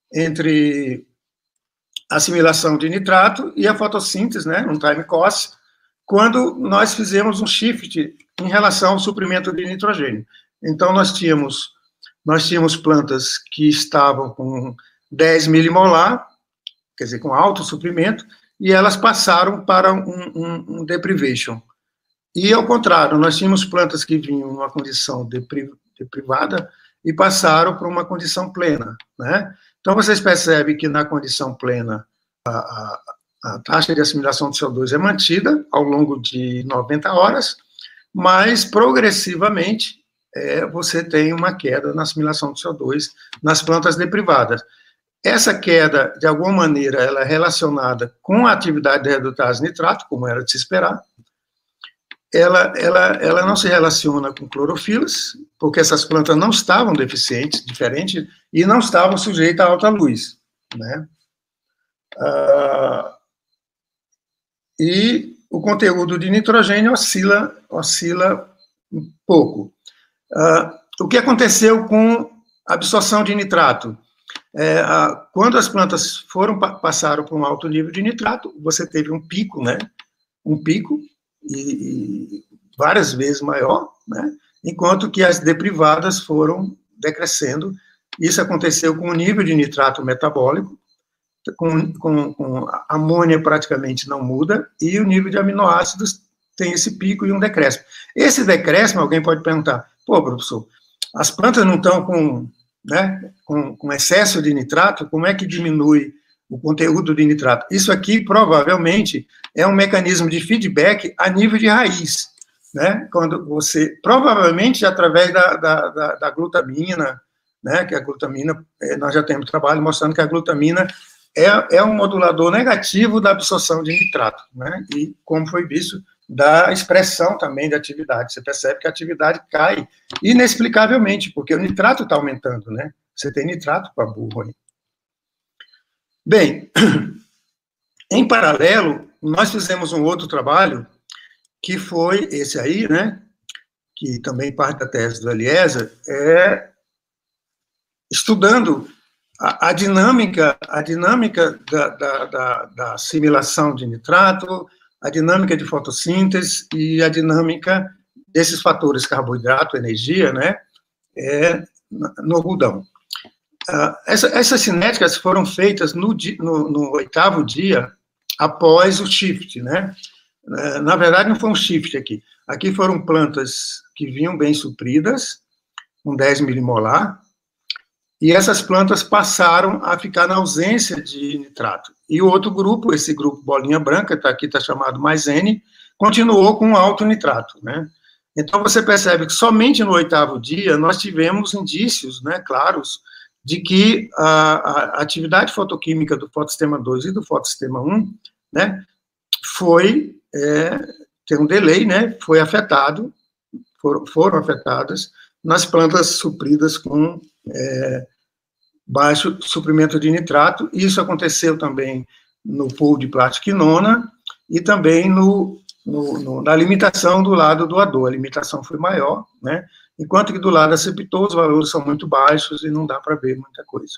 a assimilação de nitrato e a fotossíntese, né, um time cost, quando nós fizemos um shift em relação ao suprimento de nitrogênio. Então, nós tínhamos plantas que estavam com 10 milimolar, quer dizer, com alto suprimento, e elas passaram para um deprivation. E, ao contrário, nós tínhamos plantas que vinham numa condição deprivada e passaram para uma condição plena, né? Então, vocês percebem que na condição plena, a taxa de assimilação de CO2 é mantida ao longo de 90 horas, mas, progressivamente, você tem uma queda na assimilação de CO2 nas plantas deprivadas. Essa queda, de alguma maneira, ela é relacionada com a atividade de redutase nitrato, como era de se esperar. Ela não se relaciona com clorofilas, porque essas plantas não estavam deficientes, diferentes, e não estavam sujeitas a alta luz, né? E o conteúdo de nitrogênio oscila um pouco. O que aconteceu com a absorção de nitrato? Quando as plantas passaram por um alto nível de nitrato, você teve um pico, né? Um pico, e várias vezes maior, né? Enquanto que as deprivadas foram decrescendo. Isso aconteceu com o nível de nitrato metabólico, com amônia praticamente não muda, e o nível de aminoácidos tem esse pico e um decréscimo. Esse decréscimo, alguém pode perguntar, pô, professor, as plantas não estão com excesso de nitrato, como é que diminui o conteúdo de nitrato? Isso aqui, provavelmente, é um mecanismo de feedback a nível de raiz, né? Quando você, provavelmente, através da glutamina, né? Que a glutamina, nós já temos trabalho mostrando que a glutamina é um modulador negativo da absorção de nitrato, né? E, como foi visto, da expressão também da atividade. Você percebe que a atividade cai inexplicavelmente, porque o nitrato está aumentando, né? Você tem nitrato para burro aí. Bem, em paralelo, nós fizemos um outro trabalho, que foi esse aí, né? Que também parte da tese do Eliezer, estudando a dinâmica da assimilação de nitrato, a dinâmica de fotossíntese e a dinâmica desses fatores carboidrato, energia, né, no algodão. Essas cinéticas foram feitas no 8º dia após o shift, né? Na verdade, não foi um shift aqui. Aqui foram plantas que vinham bem supridas, com 10 milimolar, e essas plantas passaram a ficar na ausência de nitrato. E o outro grupo, esse grupo bolinha branca, aqui está chamado mais N, continuou com alto nitrato, né? Então, você percebe que somente no 8º dia nós tivemos indícios, né, claros, de que a atividade fotoquímica do fotossistema 2 e do fotossistema 1, né, tem um delay, né, foi afetado, foram afetadas nas plantas supridas com baixo suprimento de nitrato. Isso aconteceu também no pool de plastiquinona e também na limitação do lado doador. A limitação foi maior, né? Enquanto que do lado aceptor os valores são muito baixos e não dá para ver muita coisa.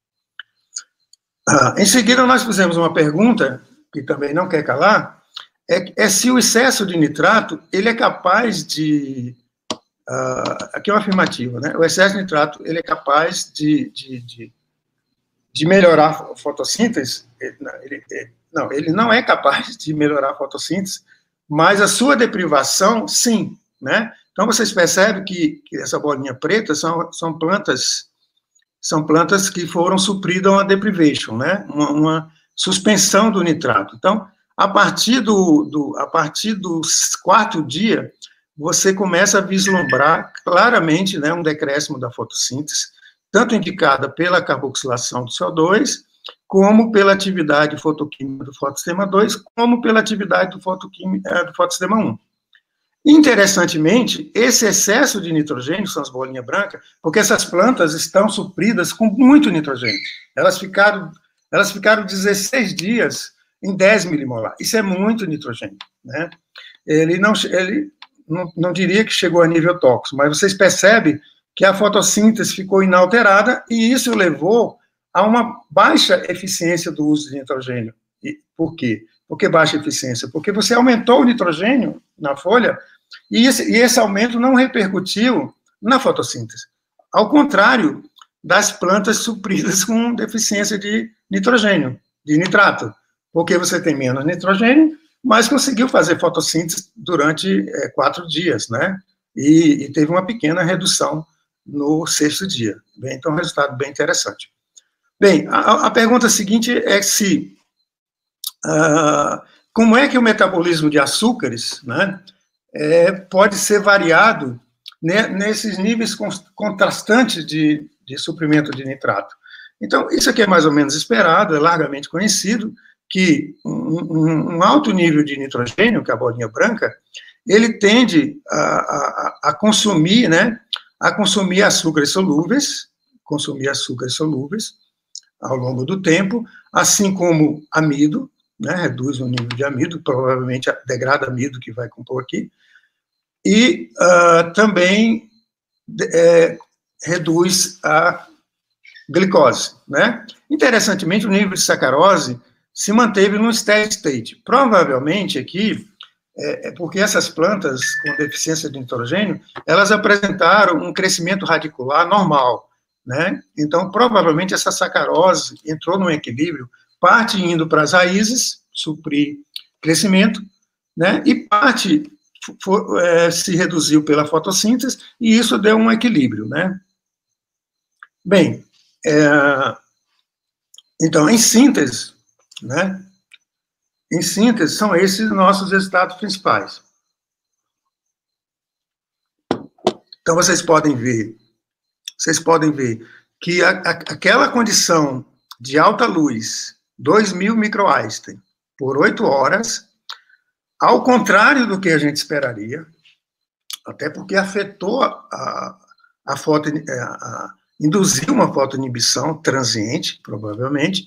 Em seguida, nós fizemos uma pergunta, que também não quer calar, se o excesso de nitrato, ele é capaz de... aqui é uma afirmativa, né? O excesso de nitrato, ele é capaz de melhorar a fotossíntese? Ele não é capaz de melhorar a fotossíntese, mas a sua deprivação, sim, né? Então, vocês percebem que essa bolinha preta são plantas que foram supridas a uma deprivation, né? Uma suspensão do nitrato. Então, a partir do 4º dia, você começa a vislumbrar claramente, né, um decréscimo da fotossíntese, tanto indicada pela carboxilação do CO2, como pela atividade fotoquímica do fotossistema 2, como pela atividade do fotossistema 1. Interessantemente, esse excesso de nitrogênio, são as bolinhas brancas, porque essas plantas estão supridas com muito nitrogênio. Elas ficaram 16 dias em 10 milimolar. Isso é muito nitrogênio, né? Ele não diria que chegou a nível tóxico, mas vocês percebem que a fotossíntese ficou inalterada e isso levou a uma baixa eficiência do uso de nitrogênio. Por quê? Por que baixa eficiência? Porque você aumentou o nitrogênio na folha e esse aumento não repercutiu na fotossíntese. Ao contrário das plantas supridas com deficiência de nitrogênio, de nitrato, porque você tem menos nitrogênio, mas conseguiu fazer fotossíntese durante 4 dias, né? E teve uma pequena redução no 6º dia. Bem, então, um resultado bem interessante. Bem, a pergunta seguinte é como é que o metabolismo de açúcares, né, pode ser variado, né, nesses níveis contrastantes de suprimento de nitrato. Então, isso aqui é mais ou menos esperado, é largamente conhecido, que um alto nível de nitrogênio, que é a bolinha branca, ele tende a consumir, né, açúcares solúveis ao longo do tempo, assim como amido, né, reduz o nível de amido, provavelmente degrada amido que vai compor aqui, e também reduz a glicose, né? Interessantemente, o nível de sacarose se manteve no steady state. Provavelmente aqui, porque essas plantas com deficiência de nitrogênio, elas apresentaram um crescimento radicular normal, né? Então, provavelmente essa sacarose entrou num equilíbrio, parte indo para as raízes, suprir crescimento, né? E parte se reduziu pela fotossíntese, e isso deu um equilíbrio, né? Bem, então, em síntese, né? Em síntese, são esses nossos resultados principais. Então, vocês podem ver que aquela condição de alta luz, 2.000 microeinstein por 8 horas, ao contrário do que a gente esperaria, até porque afetou induziu uma fotoinibição transiente, provavelmente,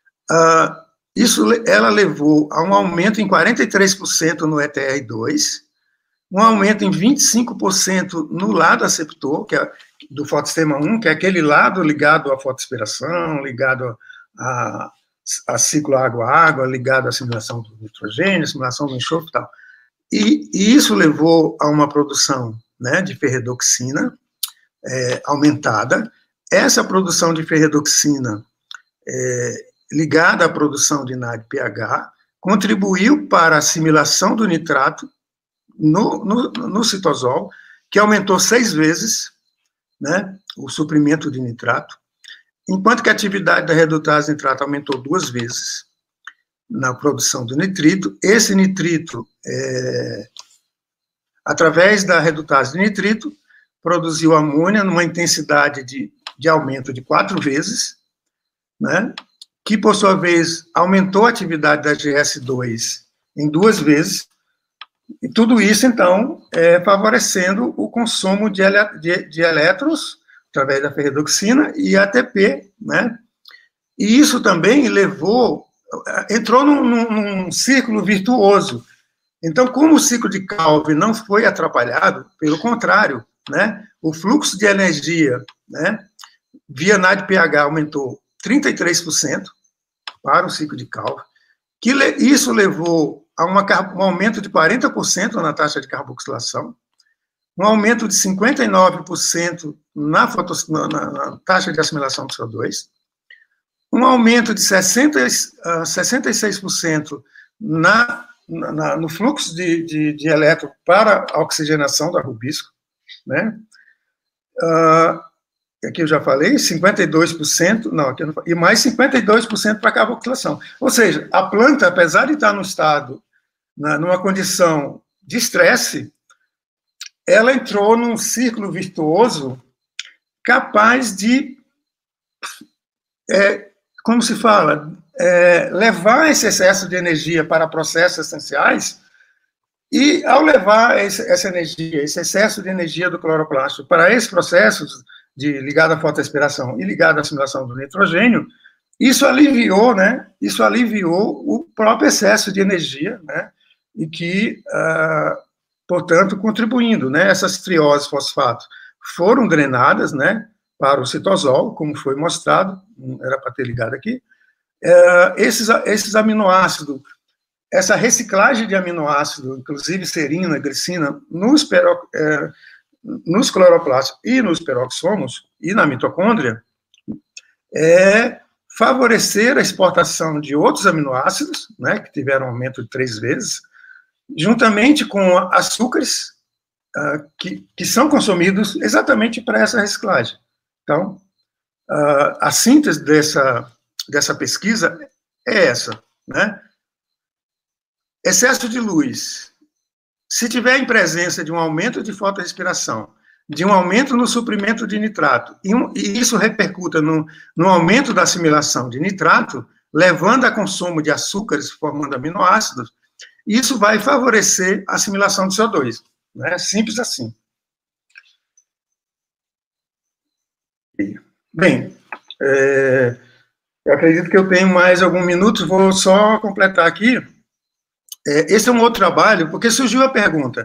ela levou a um aumento em 43% no ETR2, um aumento em 25% no lado aceptor, que é do fotossistema 1, que é aquele lado ligado à fotoaspiração, ligado a ciclo água-água, ligado à simulação do nitrogênio, simulação do enxofre e tal. E isso levou a uma produção, né, de ferredoxina aumentada. Essa produção de ferredoxina ligada à produção de NADPH contribuiu para a assimilação do nitrato no citosol, que aumentou 6 vezes, né, o suprimento de nitrato, enquanto que a atividade da redutase de nitrato aumentou 2 vezes na produção do nitrito. Esse nitrito, através da redutase de nitrito, produziu amônia numa intensidade de aumento de 4 vezes, né, que, por sua vez, aumentou a atividade da GS2 em 2 vezes, e tudo isso, então, favorecendo o consumo de elétrons, através da ferredoxina, e ATP, né? E isso também entrou num círculo virtuoso. Então, como o ciclo de Calvin não foi atrapalhado, pelo contrário, né? O fluxo de energia, né, via NADPH aumentou 33% para o ciclo de Calvin, isso levou a um aumento de 40% na taxa de carboxilação, um aumento de 59% na taxa de assimilação do CO2, um aumento de 66% no fluxo de elétron para a oxigenação da rubisco, né? Aqui eu já falei, 52%, não, aqui eu não, e mais 52% para a carboxilação. Ou seja, a planta, apesar de estar no estado, numa condição de estresse, ela entrou num círculo virtuoso capaz de, como se fala, levar esse excesso de energia para processos essenciais, e ao levar essa energia, esse excesso de energia do cloroplasto para esses processos ligado à fotoaspiração e ligado à assimilação do nitrogênio, isso aliviou, né? Isso aliviou o próprio excesso de energia, né? E que, portanto, contribuindo, né? Essas trioses fosfato foram drenadas, né? Para o citosol, como foi mostrado, era para ter ligado aqui. Esses aminoácidos, essa reciclagem de aminoácidos, inclusive serina, glicina, nos cloroplastos e nos peroxomos e na mitocôndria, favorecer a exportação de outros aminoácidos, né, que tiveram um aumento de 3 vezes, juntamente com açúcares que são consumidos exatamente para essa reciclagem. Então, a síntese dessa pesquisa é essa, né? Excesso de luz. Se tiver em presença de um aumento de fotorrespiração, de um aumento no suprimento de nitrato, e isso repercuta no aumento da assimilação de nitrato, levando a consumo de açúcares formando aminoácidos, isso vai favorecer a assimilação de CO2. Né? Simples assim. Bem, eu acredito que eu tenho mais alguns minutos, vou só completar aqui. Esse é um outro trabalho, porque surgiu a pergunta,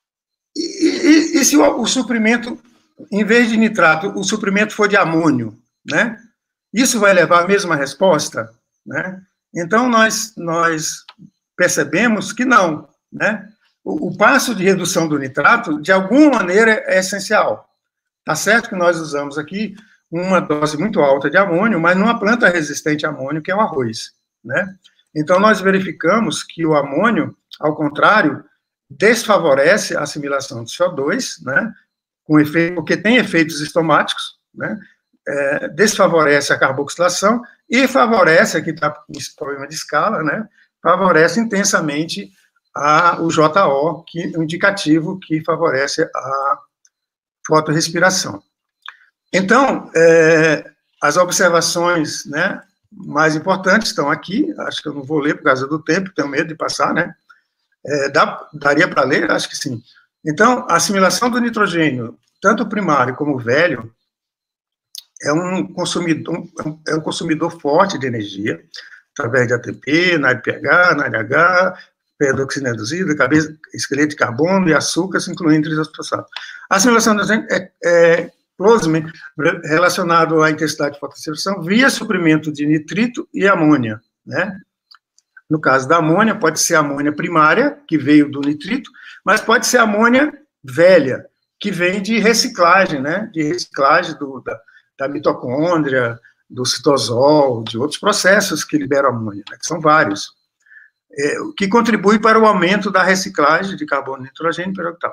e se o suprimento, em vez de nitrato, o suprimento for de amônio, né? Isso vai levar a mesma resposta, né? Então, nós percebemos que não, né? O passo de redução do nitrato, de alguma maneira, é essencial. Tá certo que nós usamos aqui uma dose muito alta de amônio, mas numa planta resistente a amônio, que é o arroz, né? Então, nós verificamos que o amônio, ao contrário, desfavorece a assimilação de CO2, né, porque tem efeitos estomáticos, né, desfavorece a carboxilação e favorece, aqui está esse problema de escala, né, favorece intensamente o JO, que é um indicativo que favorece a fotorrespiração. Então, as observações, né, mais importantes estão aqui, acho que eu não vou ler por causa do tempo, tenho medo de passar, né, daria para ler? Acho que sim. Então, a assimilação do nitrogênio, tanto primário como velho, é um consumidor forte de energia, através de ATP, NADPH, NADH, peroxina reduzida, esqueleto de carbono e açúcares, incluindo trisosfosfato. A assimilação do nitrogênio é closely relacionado à intensidade de fotossimilação via suprimento de nitrito e amônia, né? No caso da amônia, pode ser a amônia primária, que veio do nitrito, mas pode ser a amônia velha, que vem de reciclagem, né? De reciclagem da mitocôndria, do citosol, de outros processos que liberam amônia, né? Que são vários, que contribui para o aumento da reciclagem de carbono, nitrogênio e peroxido.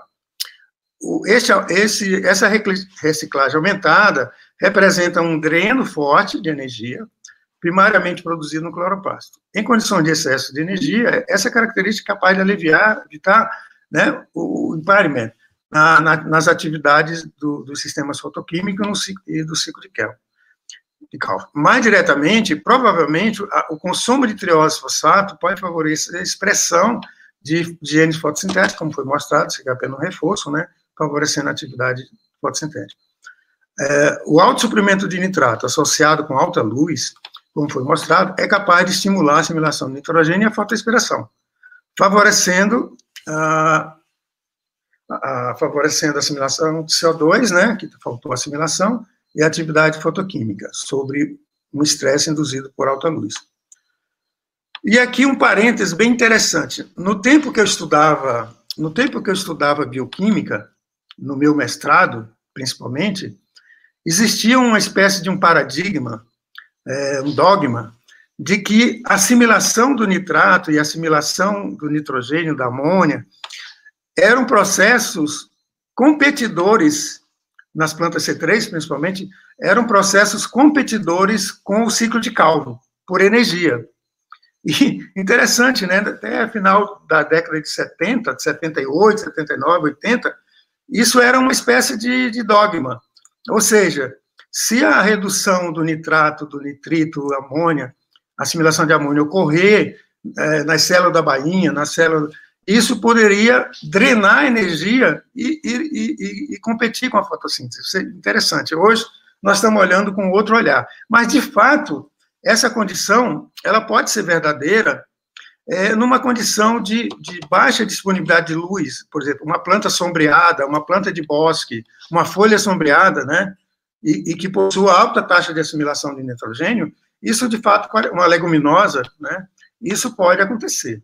Essa reciclagem aumentada representa um dreno forte de energia, primariamente produzido no cloroplasto. Em condições de excesso de energia, essa característica é capaz de evitar, né, o impairment nas atividades dos sistemas fotoquímicos e do ciclo de Calvin. Mais diretamente, provavelmente, o consumo de triose-fosfato pode favorecer a expressão de genes fotossintéticos, como foi mostrado, isso aqui é apenas um reforço, né, favorecendo a atividade fotossintética. O alto suprimento de nitrato associado com alta luz, como foi mostrado, é capaz de estimular a assimilação de nitrogênio e a fotoexpiração, favorecendo a assimilação de CO2, né, que faltou a assimilação, e a atividade fotoquímica, sobre um estresse induzido por alta luz. E aqui um parênteses bem interessante. No tempo que eu estudava bioquímica, no meu mestrado, principalmente, existia uma espécie de um paradigma, um dogma, de que a assimilação do nitrato e a assimilação do nitrogênio, da amônia, eram processos competidores, nas plantas C3, principalmente, eram processos competidores com o ciclo de Calvin, por energia. E interessante, né, até final da década de 70, de 78, 79, 80, isso era uma espécie de dogma. Ou seja, se a redução do nitrato, do nitrito, amônia, assimilação de amônia ocorrer nas células da bainha, isso poderia drenar energia e competir com a fotossíntese. Isso é interessante. Hoje, nós estamos olhando com outro olhar. Mas, de fato, essa condição, ela pode ser verdadeira numa condição de baixa disponibilidade de luz. Por exemplo, uma planta sombreada, uma planta de bosque, uma folha sombreada, né? E que possua alta taxa de assimilação de nitrogênio, isso, de fato, uma leguminosa, né? Isso pode acontecer.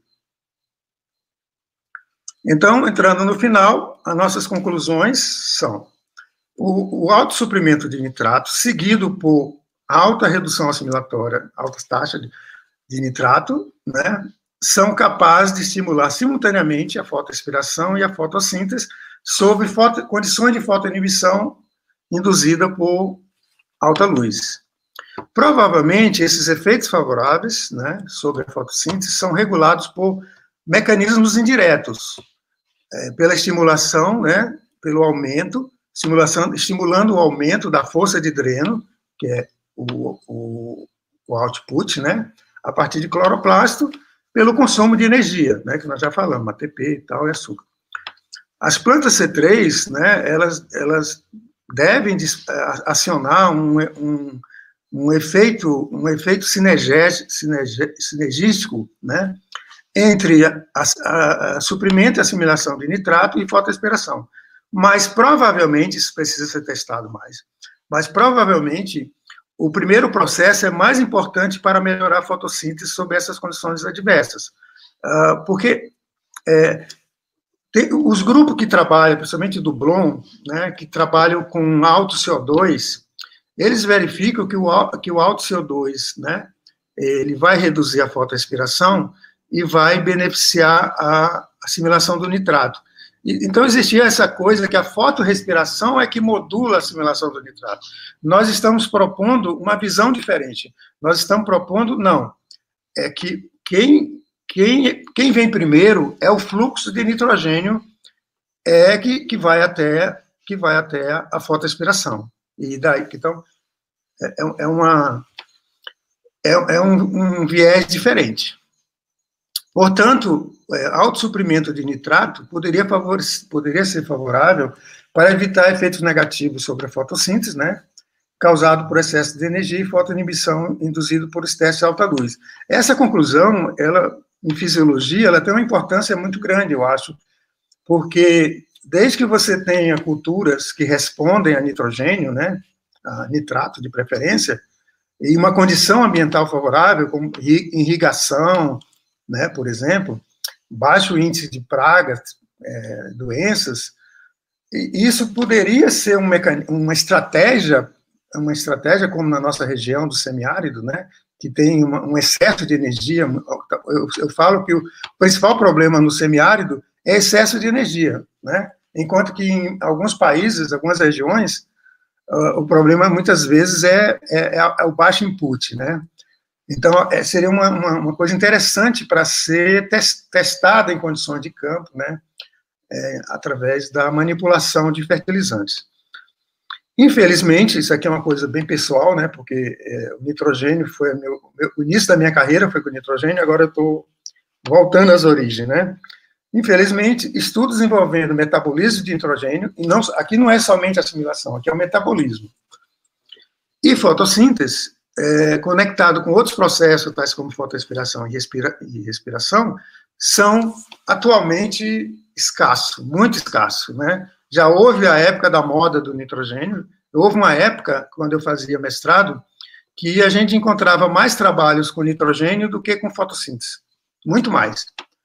Então, entrando no final, as nossas conclusões são o alto suprimento de nitrato, seguido por alta redução assimilatória, altas taxas de nitrato, né, são capazes de estimular simultaneamente a fotoexpiração e a fotossíntese sob condições de fotoinibição induzida por alta luz. Provavelmente, esses efeitos favoráveis, né, sobre a fotossíntese são regulados por mecanismos indiretos, pela estimulação, né, pelo aumento, estimulando o aumento da força de dreno, que é o output, né, a partir de cloroplasto, pelo consumo de energia, né, que nós já falamos, ATP e tal, e açúcar. As plantas C3, né, elas devem acionar um efeito sinergístico, né, entre suprimento e assimilação de nitrato e fotoexpiração. Mas, provavelmente, isso precisa ser testado mais, mas, provavelmente, o primeiro processo é mais importante para melhorar a fotossíntese sob essas condições adversas. Porque os grupos que trabalham, principalmente do Bloom, né, que trabalham com alto CO2, eles verificam que o alto CO2, né, ele vai reduzir a fotoexpiração e vai beneficiar a assimilação do nitrato. Então, existia essa coisa que a fotorrespiração é que modula a assimilação do nitrato. Nós estamos propondo uma visão diferente. Nós estamos propondo, não, é que quem vem primeiro é o fluxo de nitrogênio que vai até a fotorrespiração. E daí, então, um viés diferente. Portanto, autossuprimento de nitrato poderia ser favorável para evitar efeitos negativos sobre a fotossíntese, né, causado por excesso de energia e fotoinibição induzido por estresse de alta luz. Essa conclusão, em fisiologia, ela tem uma importância muito grande, eu acho, porque desde que você tenha culturas que respondem a nitrogênio, né, a nitrato de preferência, e uma condição ambiental favorável, como irrigação, né, por exemplo, baixo índice de pragas, doenças, e isso poderia ser uma estratégia como na nossa região do semiárido, né, que tem um excesso de energia. Eu falo que o principal problema no semiárido é excesso de energia, né, enquanto que em alguns países, algumas regiões, o problema muitas vezes é o baixo input, né. Então, seria uma coisa interessante para ser testada em condições de campo, né, através da manipulação de fertilizantes. Infelizmente, isso aqui é uma coisa bem pessoal, né, porque o nitrogênio foi o início da minha carreira foi com nitrogênio, agora eu estou voltando às origens, né. Infelizmente, estudos envolvendo metabolismo de nitrogênio, e aqui não é somente assimilação, aqui é o metabolismo, e fotossíntese, conectado com outros processos, tais como fotorrespiração e respiração, são atualmente escassos, muito escassos, né? Já houve a época da moda do nitrogênio, houve uma época, quando eu fazia mestrado, que a gente encontrava mais trabalhos com nitrogênio do que com fotossíntese, muito mais.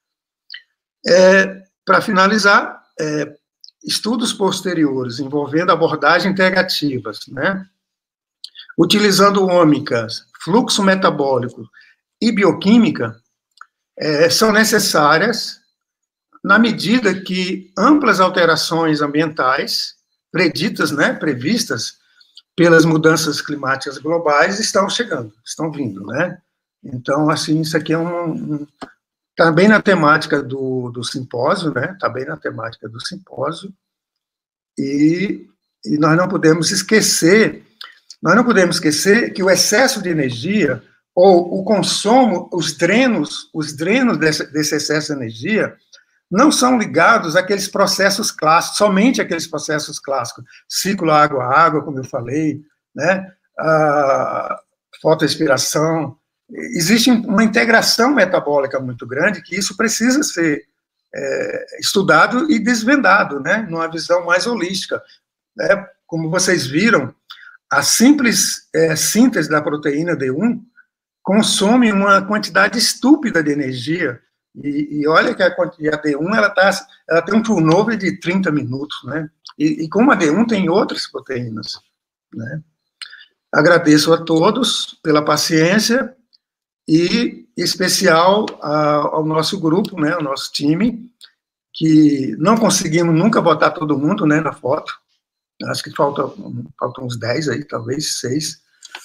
Para finalizar, estudos posteriores envolvendo abordagens integrativas, né? Utilizando ômicas, fluxo metabólico e bioquímica, são necessárias na medida que amplas alterações ambientais preditas, né, previstas pelas mudanças climáticas globais estão vindo, né? Então, assim, isso aqui está bem na temática do simpósio, né? Está bem na temática do simpósio, e nós não podemos esquecer que o excesso de energia, ou o consumo, os drenos desse excesso de energia, não são ligados àqueles processos clássicos, somente àqueles processos clássicos, ciclo água-água, como eu falei, né, a fotorrespiração. Existe uma integração metabólica muito grande, que isso precisa ser estudado e desvendado, né, numa visão mais holística, né. Como vocês viram, a simples síntese da proteína D1 consome uma quantidade estúpida de energia, e olha que a D1 ela tem um turnover de 30 minutos, né? E como a D1 tem outras proteínas, né? Agradeço a todos pela paciência, e em especial ao nosso grupo, né, ao nosso time, que não conseguimos nunca botar todo mundo, né, na foto. Acho que faltam uns 10 aí, talvez 6.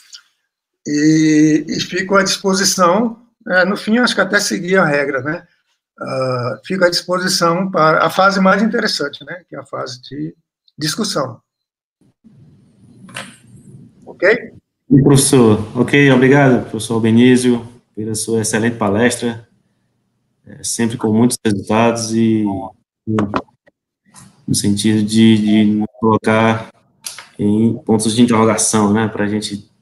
E fico à disposição, no fim, acho que até seguir a regra, né? Fico à disposição para a fase mais interessante, né? Que é a fase de discussão. Ok? Professor, ok, obrigado, professor Albenísio, pela sua excelente palestra, sempre com muitos resultados e no sentido de nos colocar em pontos de interrogação, né, para a gente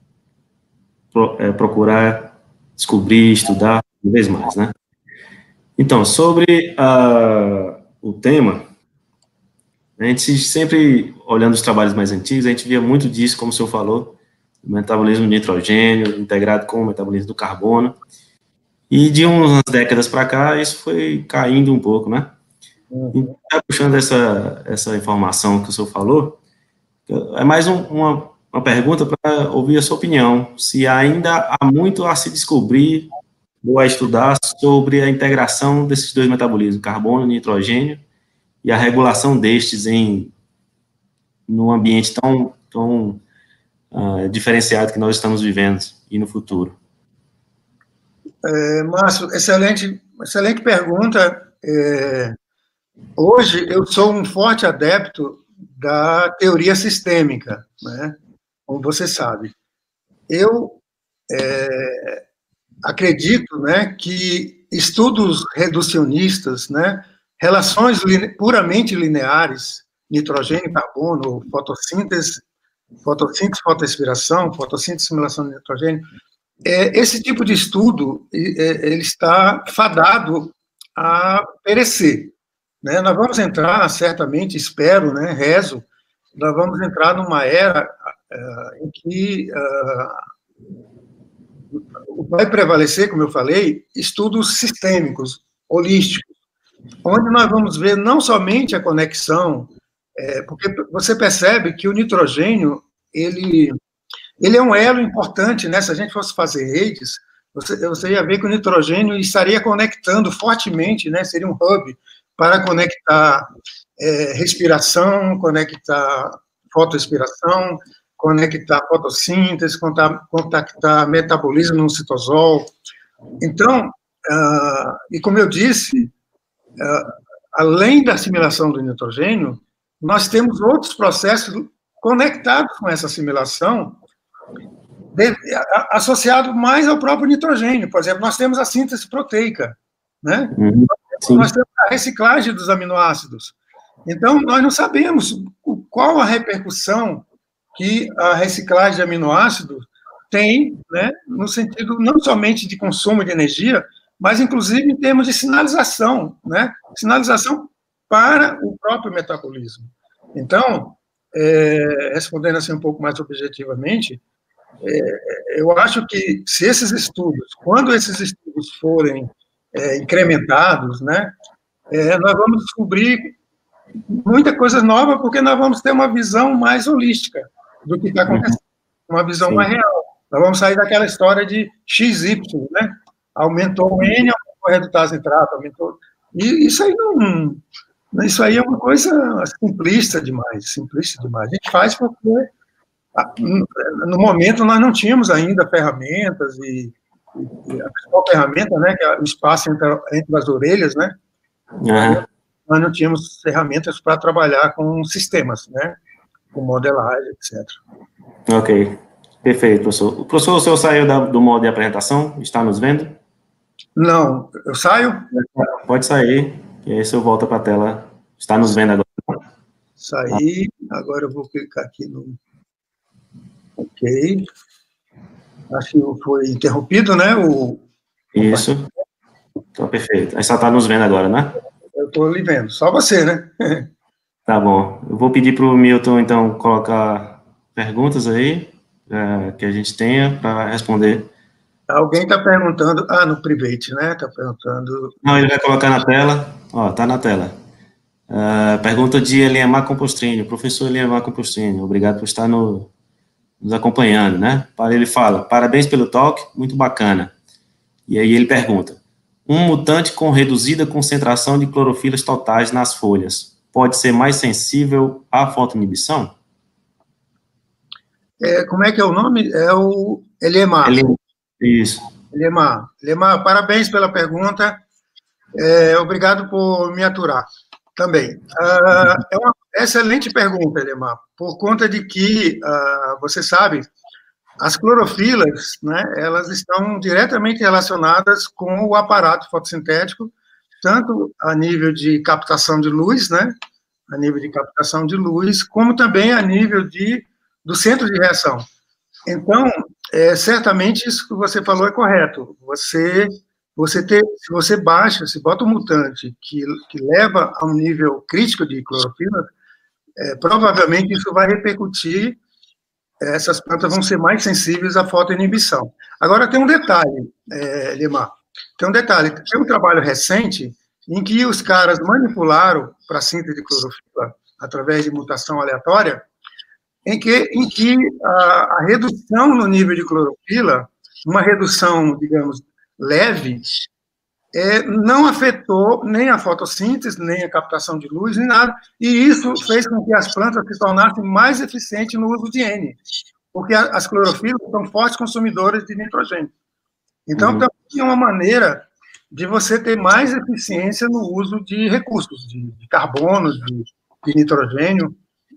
procurar descobrir, estudar cada vez mais, né. Então, sobre o tema, a gente sempre, olhando os trabalhos mais antigos, a gente via muito disso, como o senhor falou, o metabolismo do nitrogênio, integrado com o metabolismo do carbono, e de umas décadas para cá, isso foi caindo um pouco, né. Então, puxando essa informação que o senhor falou, é mais uma pergunta para ouvir a sua opinião, se ainda há muito a se descobrir vou estudar sobre a integração desses dois metabolismos, carbono e nitrogênio, e a regulação destes num ambiente tão diferenciado que nós estamos vivendo e no futuro. Márcio, excelente pergunta. Hoje eu sou um forte adepto da teoria sistêmica, né? Como você sabe. Eu acredito, né, que estudos reducionistas, né, relações puramente lineares, nitrogênio e carbono, fotossíntese, fotoexpiração, fotossíntese e simulação de nitrogênio, esse tipo de estudo ele está fadado a perecer, né? Nós vamos entrar, certamente, espero, né, rezo, nós vamos entrar numa era em que vai prevalecer, como eu falei, estudos sistêmicos, holísticos, onde nós vamos ver não somente a conexão, porque você percebe que o nitrogênio, ele é um elo importante, né? Se a gente fosse fazer redes, você ia ver que o nitrogênio estaria conectando fortemente, né? Seria um hub para conectar respiração, conectar fotoexpiração, conectar fotossíntese, conectar metabolismo no citosol. Então, e como eu disse, além da assimilação do nitrogênio, nós temos outros processos conectados com essa assimilação, associado mais ao próprio nitrogênio. Por exemplo, nós temos a síntese proteica, né? Nós temos a reciclagem dos aminoácidos. Então, nós não sabemos qual a repercussão que a reciclagem de aminoácidos tem, né, no sentido não somente de consumo de energia, mas, inclusive, em termos de sinalização, né? Sinalização para o próprio metabolismo. Então, respondendo assim um pouco mais objetivamente, eu acho que se esses estudos, quando esses estudos forem incrementados, né, nós vamos descobrir muita coisa nova, porque nós vamos ter uma visão mais holística do que está acontecendo, uma visão mais real. Nós vamos sair daquela história de XY, né? Aumentou o N, aumentou a redutase nitrato, aumentou... E isso aí não... Isso aí é uma coisa simplista demais. A gente faz porque, no momento, nós não tínhamos ainda ferramentas, e a principal ferramenta, né, que é o espaço entre as orelhas, né? Nós não tínhamos ferramentas para trabalhar com sistemas, né? Com modelagem, etc. Ok, perfeito, professor. Professor, o senhor saiu do modo de apresentação? Está nos vendo? Não, eu saio? Pode sair, e aí o senhor volta para a tela. Está nos vendo agora? Saí, agora eu vou clicar aqui no... Ok. Acho que foi interrompido, né? Isso. Então, perfeito. Aí só está nos vendo agora, né? Eu estou lhe vendo, só você, né? Tá bom. Eu vou pedir para o Milton, então, colocar perguntas aí, que a gente tenha para responder. Alguém está perguntando, no private, né? Está perguntando... Não, ele vai colocar na tela. Ó, está na tela. Pergunta de Eliemar Compostrini. Professor Eliemar Compostrini, obrigado por estar nos acompanhando, né? Ele fala, parabéns pelo talk, muito bacana. E aí ele pergunta, um mutante com reduzida concentração de clorofilas totais nas folhas pode ser mais sensível à fotoinibição? Como é que é o nome? É o Eliemar. Isso. Eliemar, parabéns pela pergunta. Obrigado por me aturar também. É uma excelente pergunta, Eliemar, por conta de que, você sabe, as clorofilas, né, elas estão diretamente relacionadas com o aparato fotossintético, tanto a nível de captação de luz, né, como também a nível do centro de reação. Então, certamente isso que você falou é correto. Se você bota um mutante que leva a um nível crítico de clorofila, provavelmente isso vai repercutir, essas plantas vão ser mais sensíveis à fotoinibição. Agora, tem um detalhe, Limar, tem um trabalho recente em que os caras manipularam para a síntese de clorofila, através de mutação aleatória, em que a redução no nível de clorofila, uma redução, digamos, leve, não afetou nem a fotossíntese, nem a captação de luz, nem nada, e isso fez com que as plantas se tornassem mais eficientes no uso de N, porque as clorofilas são fortes consumidoras de nitrogênio. Então, também é uma maneira de você ter mais eficiência no uso de recursos, de carbono, de nitrogênio,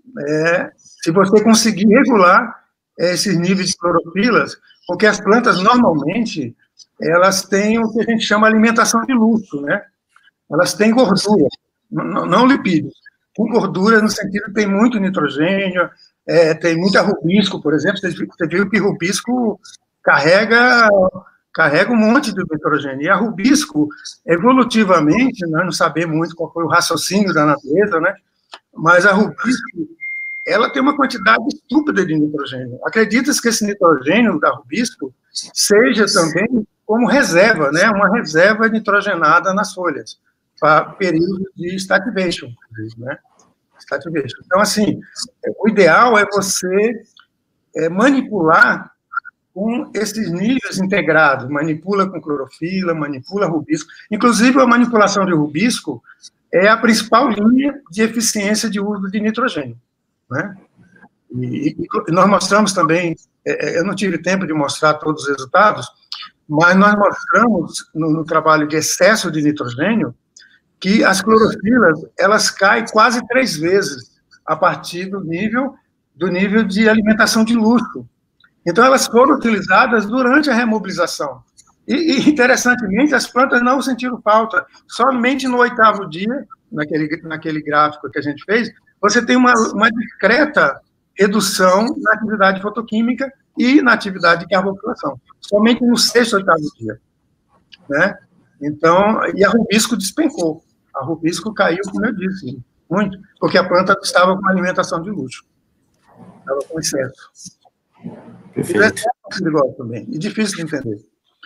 se você conseguir regular esses níveis de clorofilas, porque as plantas, normalmente, elas têm o que a gente chama de alimentação de luxo, né? Elas têm gordura, não lipídios, com gordura no sentido que tem muito nitrogênio, tem muita rubisco, por exemplo, você viu que rubisco carrega um monte de nitrogênio, e a rubisco, evolutivamente, nós não sabemos muito qual foi o raciocínio da natureza, né? Mas a rubisco, ela tem uma quantidade estúpida de nitrogênio. Acredita-se que esse nitrogênio da rubisco seja também como reserva, né? Uma reserva nitrogenada nas folhas, para período de stativation, né? Stativation. Então, assim, o ideal é você manipular com esses níveis integrados, manipula com clorofila, manipula rubisco. Inclusive, a manipulação de rubisco é a principal linha de eficiência de uso de nitrogênio, né? E nós mostramos também, eu não tive tempo de mostrar todos os resultados, mas nós mostramos no trabalho de excesso de nitrogênio que as clorofilas, elas caem quase 3 vezes a partir do nível de alimentação de luxo. Então, elas foram utilizadas durante a remobilização. E, interessantemente, as plantas não sentiram falta. Somente no 8º dia, naquele gráfico que a gente fez, você tem uma discreta redução na atividade fotoquímica e na atividade de carboxilação. Somente no 6º, 8º dia, né? Então, e a rubisco despencou. A rubisco caiu, como eu disse, muito, porque a planta estava com alimentação de luxo. Estava com excesso. Perfeito. Também, e difícil de entender.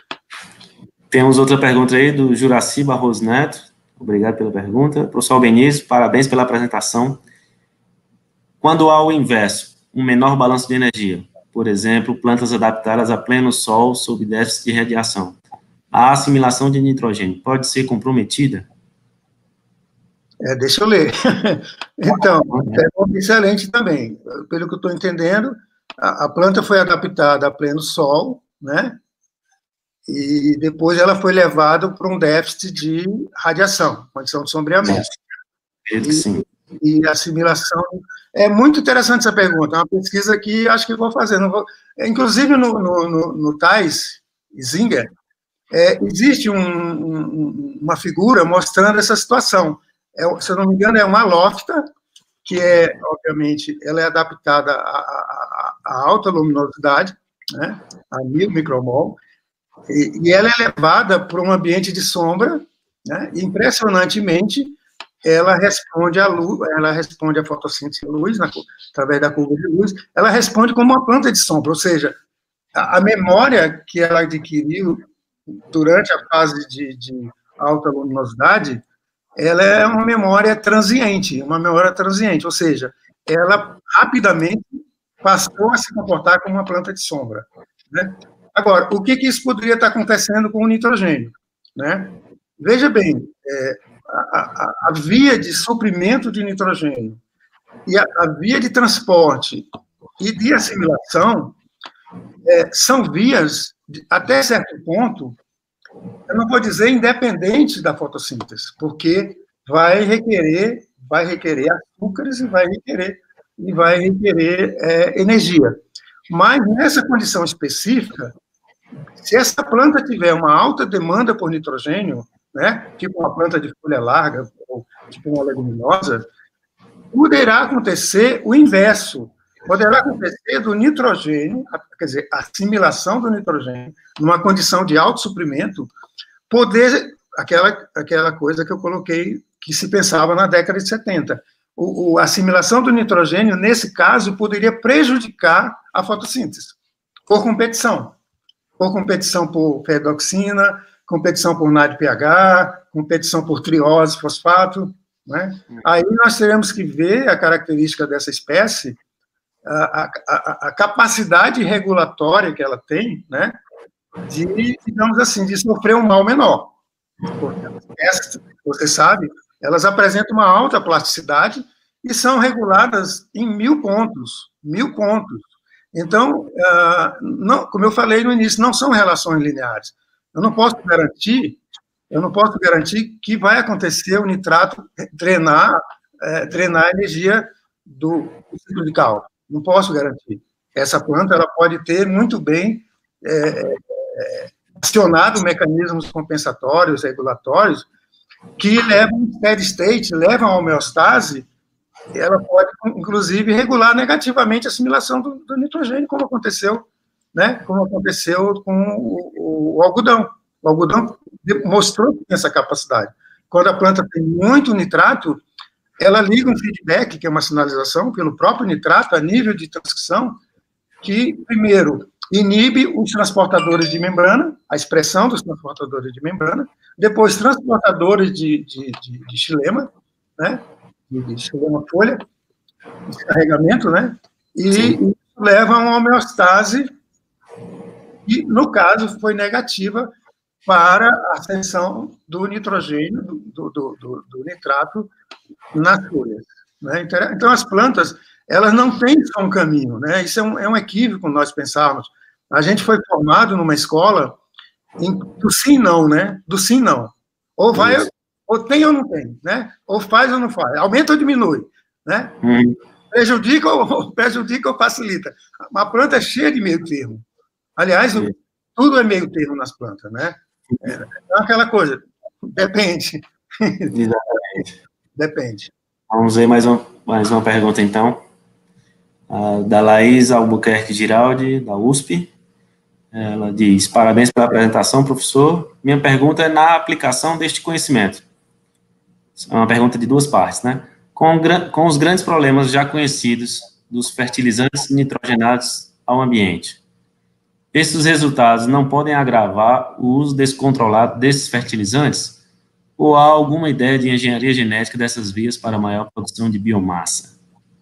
Temos outra pergunta aí do Juraci Barroso Neto. Obrigado pela pergunta. Professor Albeniz, parabéns pela apresentação. Quando há o inverso, um menor balanço de energia, por exemplo, plantas adaptadas a pleno sol sob déficit de radiação, a assimilação de nitrogênio pode ser comprometida? Deixa eu ler. Então, excelente também. Pelo que eu estou entendendo, a planta foi adaptada a pleno sol, né? E depois ela foi levada para um déficit de radiação, condição de sombreamento. Sim. E assimilação. É muito interessante essa pergunta, é uma pesquisa que acho que vou fazer. Inclusive, no Thais Zinger, existe uma figura mostrando essa situação. Se eu não me engano, é uma lofta, que obviamente, ela é adaptada a alta luminosidade, né, a 1000 micromol, e ela é levada para um ambiente de sombra, né, e, impressionantemente, ela responde à luz, ela responde à fotossíntese à luz, através da curva de luz, ela responde como uma planta de sombra, ou seja, a memória que ela adquiriu durante a fase de alta luminosidade, ela é uma memória transiente, ou seja, ela rapidamente passou a se comportar como uma planta de sombra, né? Agora, o que isso poderia estar acontecendo com o nitrogênio, né? Veja bem, a via de suprimento de nitrogênio e a via de transporte e de assimilação são vias, até certo ponto, eu não vou dizer independente da fotossíntese, porque vai requerer açúcares e vai requerer energia. Mas, nessa condição específica, se essa planta tiver uma alta demanda por nitrogênio, né, tipo uma planta de folha larga, ou tipo uma leguminosa, poderá acontecer o inverso. Poderá acontecer do nitrogênio, quer dizer, a assimilação do nitrogênio, numa condição de alto suprimento, poder, aquela coisa que eu coloquei, que se pensava na década de 70. A assimilação do nitrogênio, nesse caso, poderia prejudicar a fotossíntese, por competição por ferredoxina, competição por NADPH, competição por triose, fosfato, né? Aí nós teremos que ver a característica dessa espécie, a capacidade regulatória que ela tem, né? digamos assim, de sofrer um mal menor. Porque essas, você sabe, elas apresentam uma alta plasticidade e são reguladas em 1000 pontos. 1000 pontos. Então, não, como eu falei no início, não são relações lineares. Eu não posso garantir que vai acontecer o nitrato drenar a energia do ciclo de cal. Não posso garantir. Essa planta ela pode ter muito bem acionado mecanismos compensatórios, regulatórios, que levam ao steady state, levam à homeostase. Ela pode, inclusive, regular negativamente a assimilação do nitrogênio, como aconteceu, né? Como aconteceu com o algodão. O algodão mostrou que tem essa capacidade. Quando a planta tem muito nitrato, ela liga um feedback, que é uma sinalização, pelo próprio nitrato, a nível de transcrição, que, primeiro, inibe os transportadores de membrana, a expressão dos transportadores de membrana, depois transportadores de xilema, né? De xilema folha, de carregamento, né? E isso leva a uma homeostase, e, no caso, foi negativa para a ascensão do nitrogênio, do nitrato nas folhas. Né? Então, as plantas, elas não têm só um caminho, né? Isso é um equívoco nós pensarmos. A gente foi formado numa escola do sim e não, né? Do sim e não. Ou vai, ou tem ou não tem, né? Ou faz ou não faz, aumenta ou diminui, né? Prejudica ou facilita. Uma planta é cheia de meio termo. Aliás, tudo é meio termo nas plantas, né? É aquela coisa, depende. Exatamente. Depende. Vamos ver mais uma pergunta, então. Da Laís Albuquerque Giraldi, da USP. Ela diz: parabéns pela apresentação, professor. Minha pergunta é na aplicação deste conhecimento. É uma pergunta de duas partes, né? Com os grandes problemas já conhecidos dos fertilizantes nitrogenados ao ambiente, esses resultados não podem agravar o uso descontrolado desses fertilizantes? Ou há alguma ideia de engenharia genética dessas vias para maior produção de biomassa?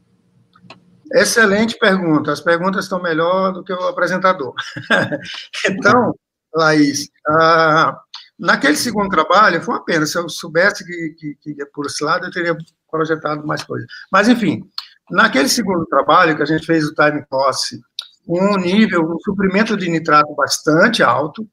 Excelente pergunta. As perguntas estão melhor do que o apresentador. Então, Laís, naquele segundo trabalho, foi uma pena. Se eu soubesse que ia por esse lado, eu teria projetado mais coisas. Mas, enfim, naquele segundo trabalho, que a gente fez o time course, um suprimento de nitrato bastante alto,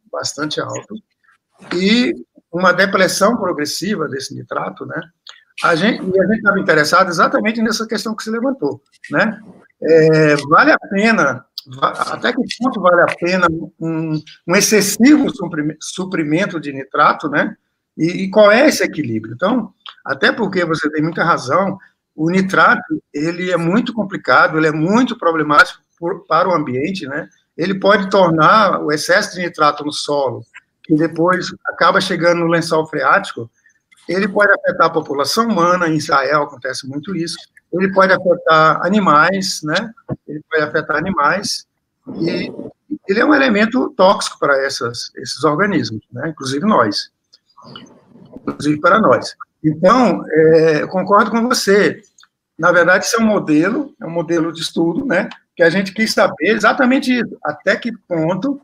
e uma depressão progressiva desse nitrato, né? A gente estava interessado exatamente nessa questão que se levantou, né? Vale a pena, até que ponto vale a pena um excessivo suprimento de nitrato, né? E qual é esse equilíbrio? Então, até porque você tem muita razão, o nitrato, ele é muito complicado, ele é muito problemático para o ambiente, né? Ele pode tornar o excesso de nitrato no solo, que depois acaba chegando no lençol freático. Ele pode afetar a população humana, em Israel acontece muito isso, ele pode afetar animais, né? Ele pode afetar animais, e ele é um elemento tóxico para esses organismos, né? Inclusive para nós. Então, eu concordo com você. Na verdade, isso é um modelo de estudo, né? Que a gente quis saber exatamente isso, até que ponto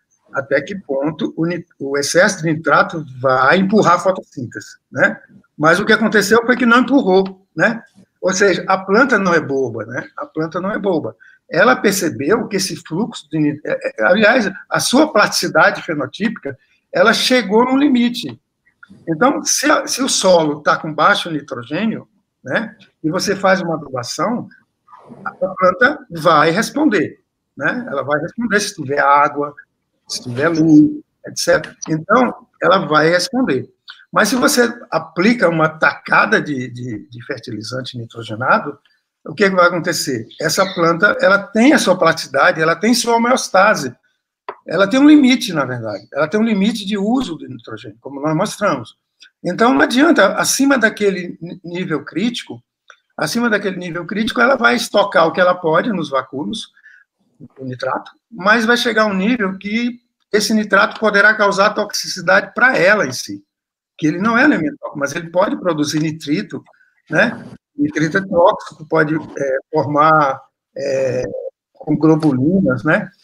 o excesso de nitrato vai empurrar a fotossíntese, né? Mas o que aconteceu foi que não empurrou, né? Ou seja, a planta não é boba, né? A planta não é boba. Ela percebeu que esse fluxo de nitrato, aliás, a sua plasticidade fenotípica, ela chegou no limite. Então, se o solo está com baixo nitrogênio, né? E você faz uma adubação, a planta vai responder, né? Ela vai responder se tiver água, se tiver luz, etc. Então, ela vai responder. Mas se você aplica uma tacada de fertilizante nitrogenado, o que vai acontecer? Essa planta, ela tem a sua plasticidade, ela tem sua homeostase, ela tem um limite, na verdade, ela tem um limite de uso do nitrogênio, como nós mostramos. Então, não adianta, acima daquele nível crítico, ela vai estocar o que ela pode nos vacúolos, o nitrato, mas vai chegar a um nível que esse nitrato poderá causar toxicidade para ela em si, que ele não é elemento tóxico, mas ele pode produzir nitrito, né? Nitrito é tóxico, pode formar com globulinas, né?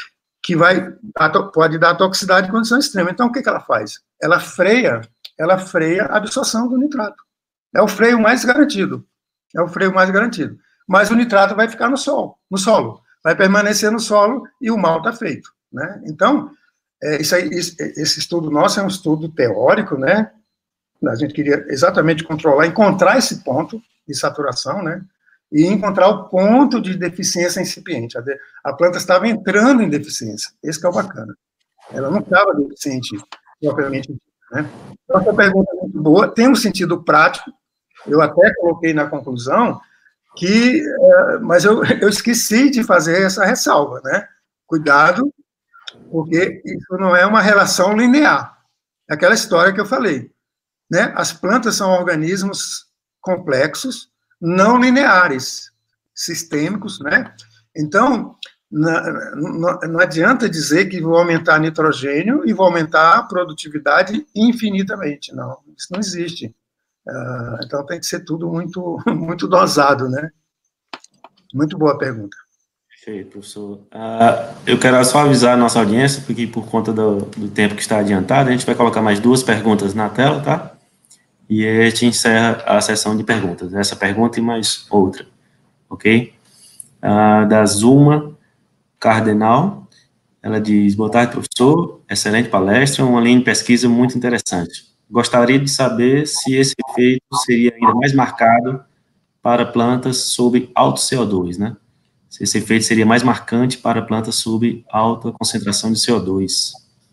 que pode dar toxicidade em condição extrema. Então, o que ela faz? Ela freia a absorção do nitrato. É o freio mais garantido. É o freio mais garantido. Mas o nitrato vai ficar no solo. Vai permanecer no solo e o mal está feito, né? Então, esse estudo nosso é um estudo teórico, né? A gente queria exatamente encontrar esse ponto de saturação, né? E encontrar o ponto de deficiência incipiente. A planta estava entrando em deficiência. Esse que é o bacana. Ela não estava deficiente propriamente, né? Então, essa pergunta é muito boa, tem um sentido prático. Eu até coloquei na conclusão que, mas eu esqueci de fazer essa ressalva, né? Cuidado, porque isso não é uma relação linear. É aquela história que eu falei, né? As plantas são organismos complexos, não lineares, sistêmicos, né? Então, não adianta dizer que vou aumentar nitrogênio e vou aumentar a produtividade infinitamente, não. Isso não existe. Então, tem que ser tudo muito, muito dosado, né? Muito boa pergunta. Perfeito, professor. Eu quero só avisar a nossa audiência, porque por conta do tempo que está adiantado, a gente vai colocar mais 2 perguntas na tela, tá? E aí a gente encerra a sessão de perguntas. Essa pergunta e mais outra, ok? Da Zuma Cardenal, ela diz: boa tarde, professor, excelente palestra, uma linha de pesquisa muito interessante. Gostaria de saber se esse efeito seria ainda mais marcado para plantas sob alto CO2, né? Se esse efeito seria mais marcante para plantas sob alta concentração de CO2.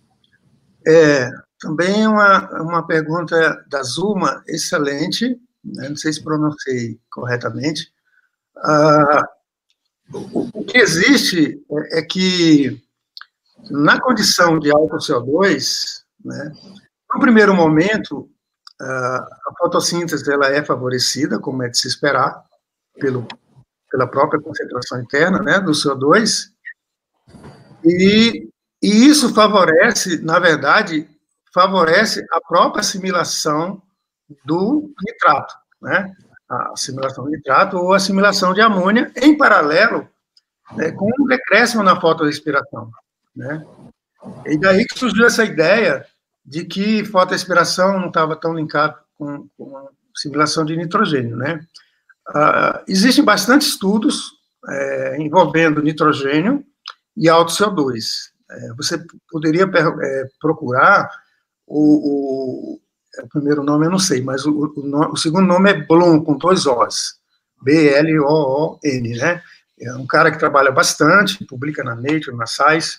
Também uma pergunta da Zuma, excelente, né? Não sei se pronunciei corretamente. O que existe é que, na condição de alto CO2, né, no primeiro momento, a fotossíntese ela é favorecida, como é de se esperar, pela própria concentração interna, né, do CO2, e isso favorece, na verdade, a própria assimilação do nitrato, né, a assimilação do nitrato ou a assimilação de amônia, em paralelo, né, com um decréscimo na fotorrespiração, né. E daí que surgiu essa ideia de que fotorrespiração não estava tão linkado com a assimilação de nitrogênio, né. Existem bastante estudos envolvendo nitrogênio e alto CO2. Você poderia procurar o primeiro nome eu não sei, mas o segundo nome é Bloom, com 2 Os, B-L-O-O-N, né? É um cara que trabalha bastante, publica na Nature, na Science,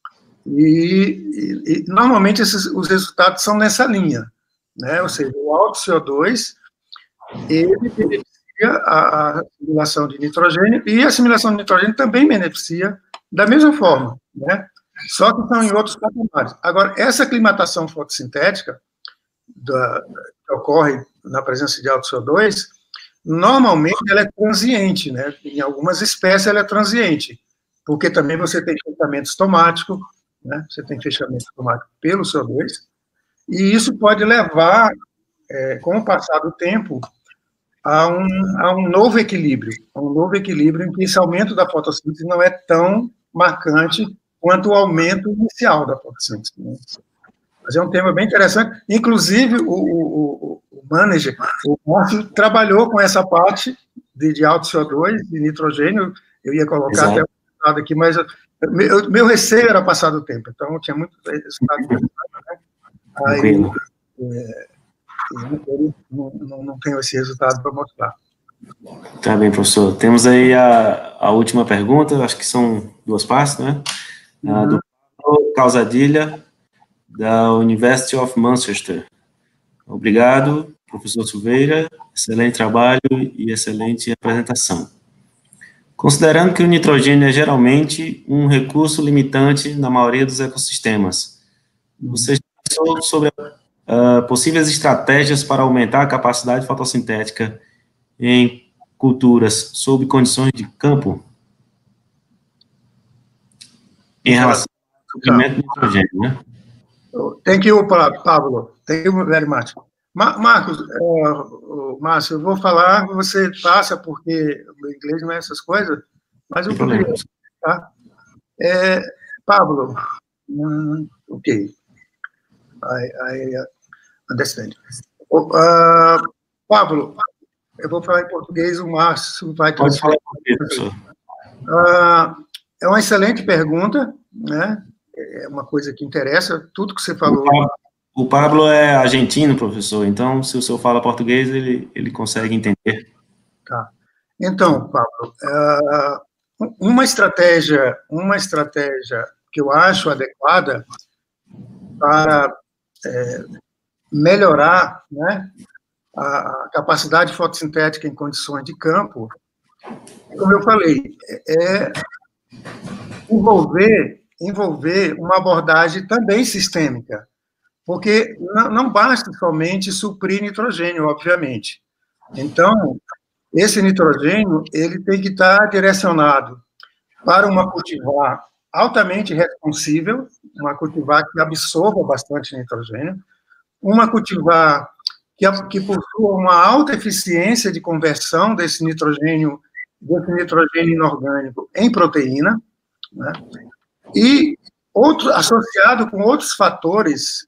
e normalmente os resultados são nessa linha, né? Ou seja, o alto CO2, ele beneficia a assimilação de nitrogênio, e a assimilação de nitrogênio também beneficia da mesma forma, né? Só que estão em outros patamares. Agora, essa aclimatação fotossintética que ocorre na presença de alto CO2, normalmente ela é transiente, né? Em algumas espécies ela é transiente, porque também você tem fechamento estomático, né? Você tem fechamento estomático pelo CO2, e isso pode levar, com o passar do tempo, a um novo equilíbrio, em que esse aumento da fotossíntese não é tão marcante quanto o aumento inicial da fotossíntese, né? Mas é um tema bem interessante. Inclusive, o manager, o Márcio, trabalhou com essa parte de alto CO2, de nitrogênio. Eu ia colocar até o resultado aqui, mas meu receio era passar do tempo, então tinha muito resultado. Né? Aí, não tenho esse resultado para mostrar. Tá bem, professor. Temos aí a última pergunta, acho que são 2 partes, né? Do Paulo Causadilha, da University of Manchester. Obrigado, professor Silveira, excelente trabalho e excelente apresentação. Considerando que o nitrogênio é geralmente um recurso limitante na maioria dos ecossistemas, você pensou sobre possíveis estratégias para aumentar a capacidade fotossintética em culturas sob condições de campo? Em relação ao suprimento de nitrogênio, né? Thank you, Pablo. Thank you very much. Marcos, Márcio, eu vou falar, você passa, porque o meu inglês não é essas coisas, mas eu poderia, tá? Pablo, okay, I understand. Pablo, eu vou falar em português, o Márcio vai Pode falar em português, professor. É uma excelente pergunta, né? É uma coisa que interessa, tudo que você falou. O Pablo é argentino, professor, então, se o senhor fala português, ele consegue entender. Tá. Então, Pablo, uma estratégia que eu acho adequada para melhorar, né, a capacidade fotossintética em condições de campo, como eu falei, é envolver uma abordagem também sistêmica, porque não basta somente suprir nitrogênio, obviamente. Então, esse nitrogênio ele tem que estar direcionado para uma cultivar altamente responsível, uma cultivar que absorva bastante nitrogênio, uma cultivar que possua uma alta eficiência de conversão desse nitrogênio inorgânico em proteína, né? E associado com outros fatores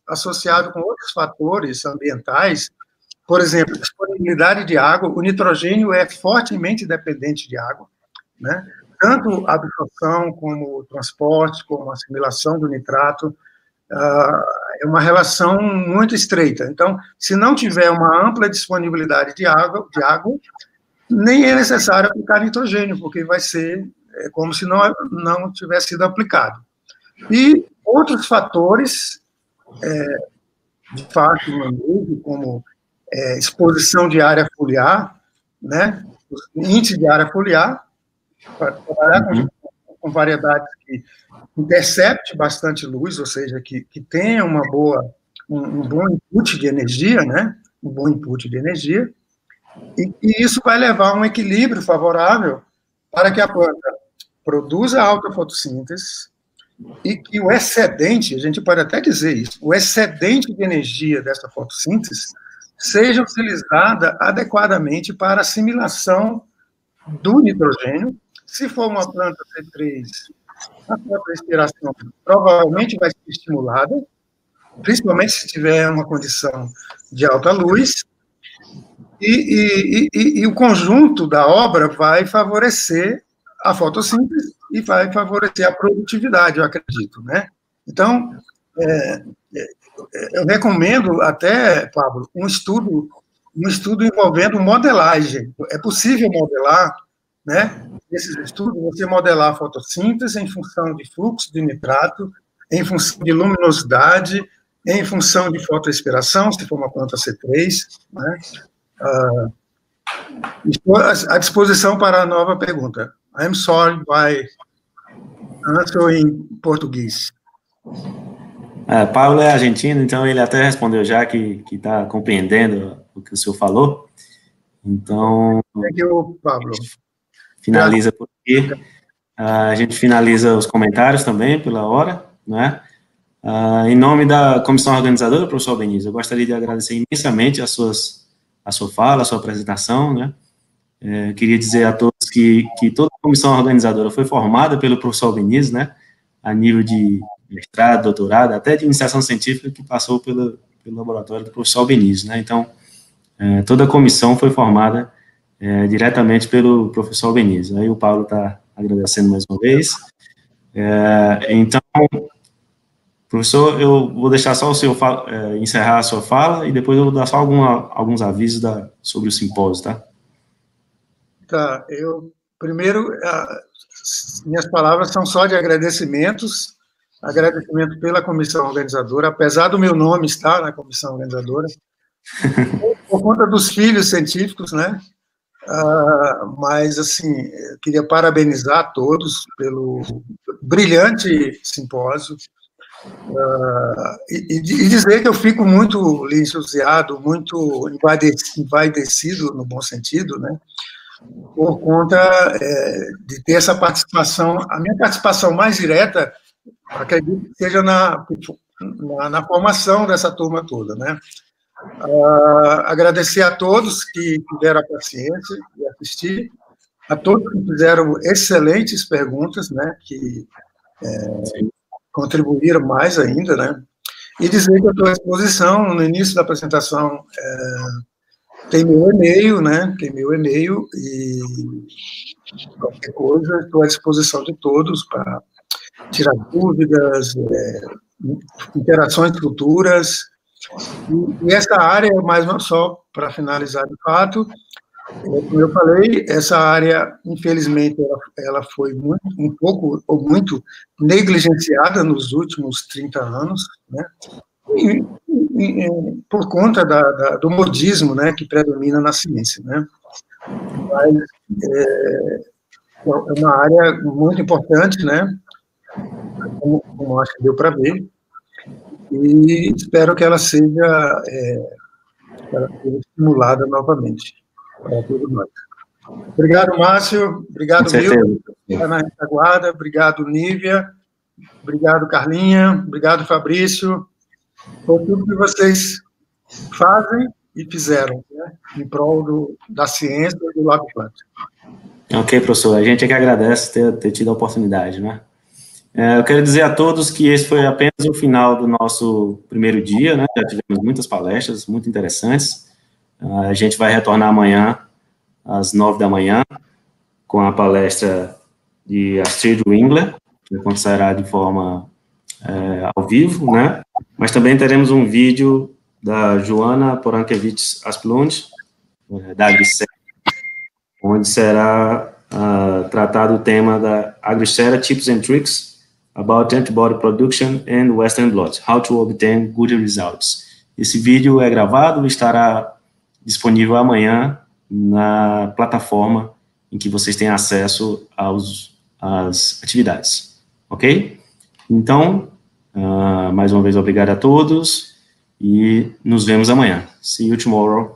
ambientais, por exemplo, disponibilidade de água. O nitrogênio é fortemente dependente de água, né? Tanto a absorção, como o transporte, como a assimilação do nitrato, é uma relação muito estreita. Então, se não tiver uma ampla disponibilidade de água, nem é necessário aplicar nitrogênio, porque vai ser como se não tivesse sido aplicado. E outros fatores de fácil manejo, como exposição de área foliar, né? Índice de área foliar, para trabalhar com variedades que intercepte bastante luz, ou seja, que tenha um bom input de energia, né? Um bom input de energia, e isso vai levar a um equilíbrio favorável para que a planta produza alta fotossíntese e que o excedente, a gente pode até dizer isso, o excedente de energia dessa fotossíntese seja utilizada adequadamente para assimilação do nitrogênio. Se for uma planta C3, a fotoinspiração provavelmente vai ser estimulada, principalmente se tiver uma condição de alta luz, e o conjunto da obra vai favorecer a fotossíntese e vai favorecer a produtividade, eu acredito, né? Então, eu recomendo até, Pablo, um estudo envolvendo modelagem. É possível modelar, né? Nesses estudos, você modelar a fotossíntese em função de fluxo de nitrato, em função de luminosidade, em função de fotoinspiração, se for uma planta C3, né? Estou à disposição para a nova pergunta. I'm sorry by answer em português. Paulo é argentino, então ele até respondeu já que está compreendendo o que o senhor falou. Então, Thank you, Pablo. Finaliza por aqui. A gente finaliza os comentários também pela hora, né? Em nome da comissão organizadora, professor Albeniz, eu gostaria de agradecer imensamente a sua fala, a sua apresentação, né? Queria dizer a todos que toda a comissão organizadora foi formada pelo professor Albeniz, né? A nível de mestrado, doutorado, até de iniciação científica, que passou pelo laboratório do professor Albeniz, né? Então, toda a comissão foi formada diretamente pelo professor Albeniz. Aí o Paulo está agradecendo mais uma vez. Então, professor, eu vou deixar só o senhor encerrar a sua fala e depois eu vou dar só alguns avisos sobre o simpósio, tá? Tá, primeiro, minhas palavras são só de agradecimento pela comissão organizadora, apesar do meu nome estar na comissão organizadora, por conta dos filhos científicos, né? Mas, assim, eu queria parabenizar a todos pelo brilhante simpósio e dizer que eu fico muito entusiasmado, muito envaidecido, no bom sentido, né? Por conta de ter essa participação. A minha participação mais direta, acredito que seja na formação dessa turma toda, né? Agradecer a todos que tiveram a paciência de assistir, a todos que fizeram excelentes perguntas, né? Que contribuir mais ainda, né? E dizer que eu estou à disposição, no início da apresentação, tem meu e-mail, né? Tem meu e-mail e qualquer coisa, estou à disposição de todos para tirar dúvidas, interações futuras. E essa área, mais só para finalizar de fato, como eu falei, essa área, infelizmente, ela foi um pouco ou muito negligenciada nos últimos 30 anos, né? Por conta do modismo, né, que predomina na ciência, né? Mas é uma área muito importante, né? Como acho que deu para ver, e espero que ela seja estimulada novamente para todos nós. Obrigado, Márcio. Obrigado, Milton. Está na retaguarda. Obrigado, Nívia. Obrigado, Carlinha. Obrigado, Fabrício, por tudo que vocês fazem e fizeram, né, em prol da ciência e do Lab Plant. Ok, professor. A gente é que agradece ter tido a oportunidade, né? Eu quero dizer a todos que esse foi apenas o final do nosso primeiro dia, né? Já tivemos muitas palestras muito interessantes. A gente vai retornar amanhã, às 9 da manhã, com a palestra de Astrid Wingler, que acontecerá de forma ao vivo, né? Mas também teremos um vídeo da Joana Porankiewicz Asplund, da Agricera, onde será tratado o tema da Agricera Tips and Tricks about Antibody Production and Western Blot, How to Obtain Good Results. Esse vídeo é gravado e estará disponível amanhã na plataforma em que vocês têm acesso às atividades, ok? Então, mais uma vez, obrigado a todos e nos vemos amanhã. See you tomorrow.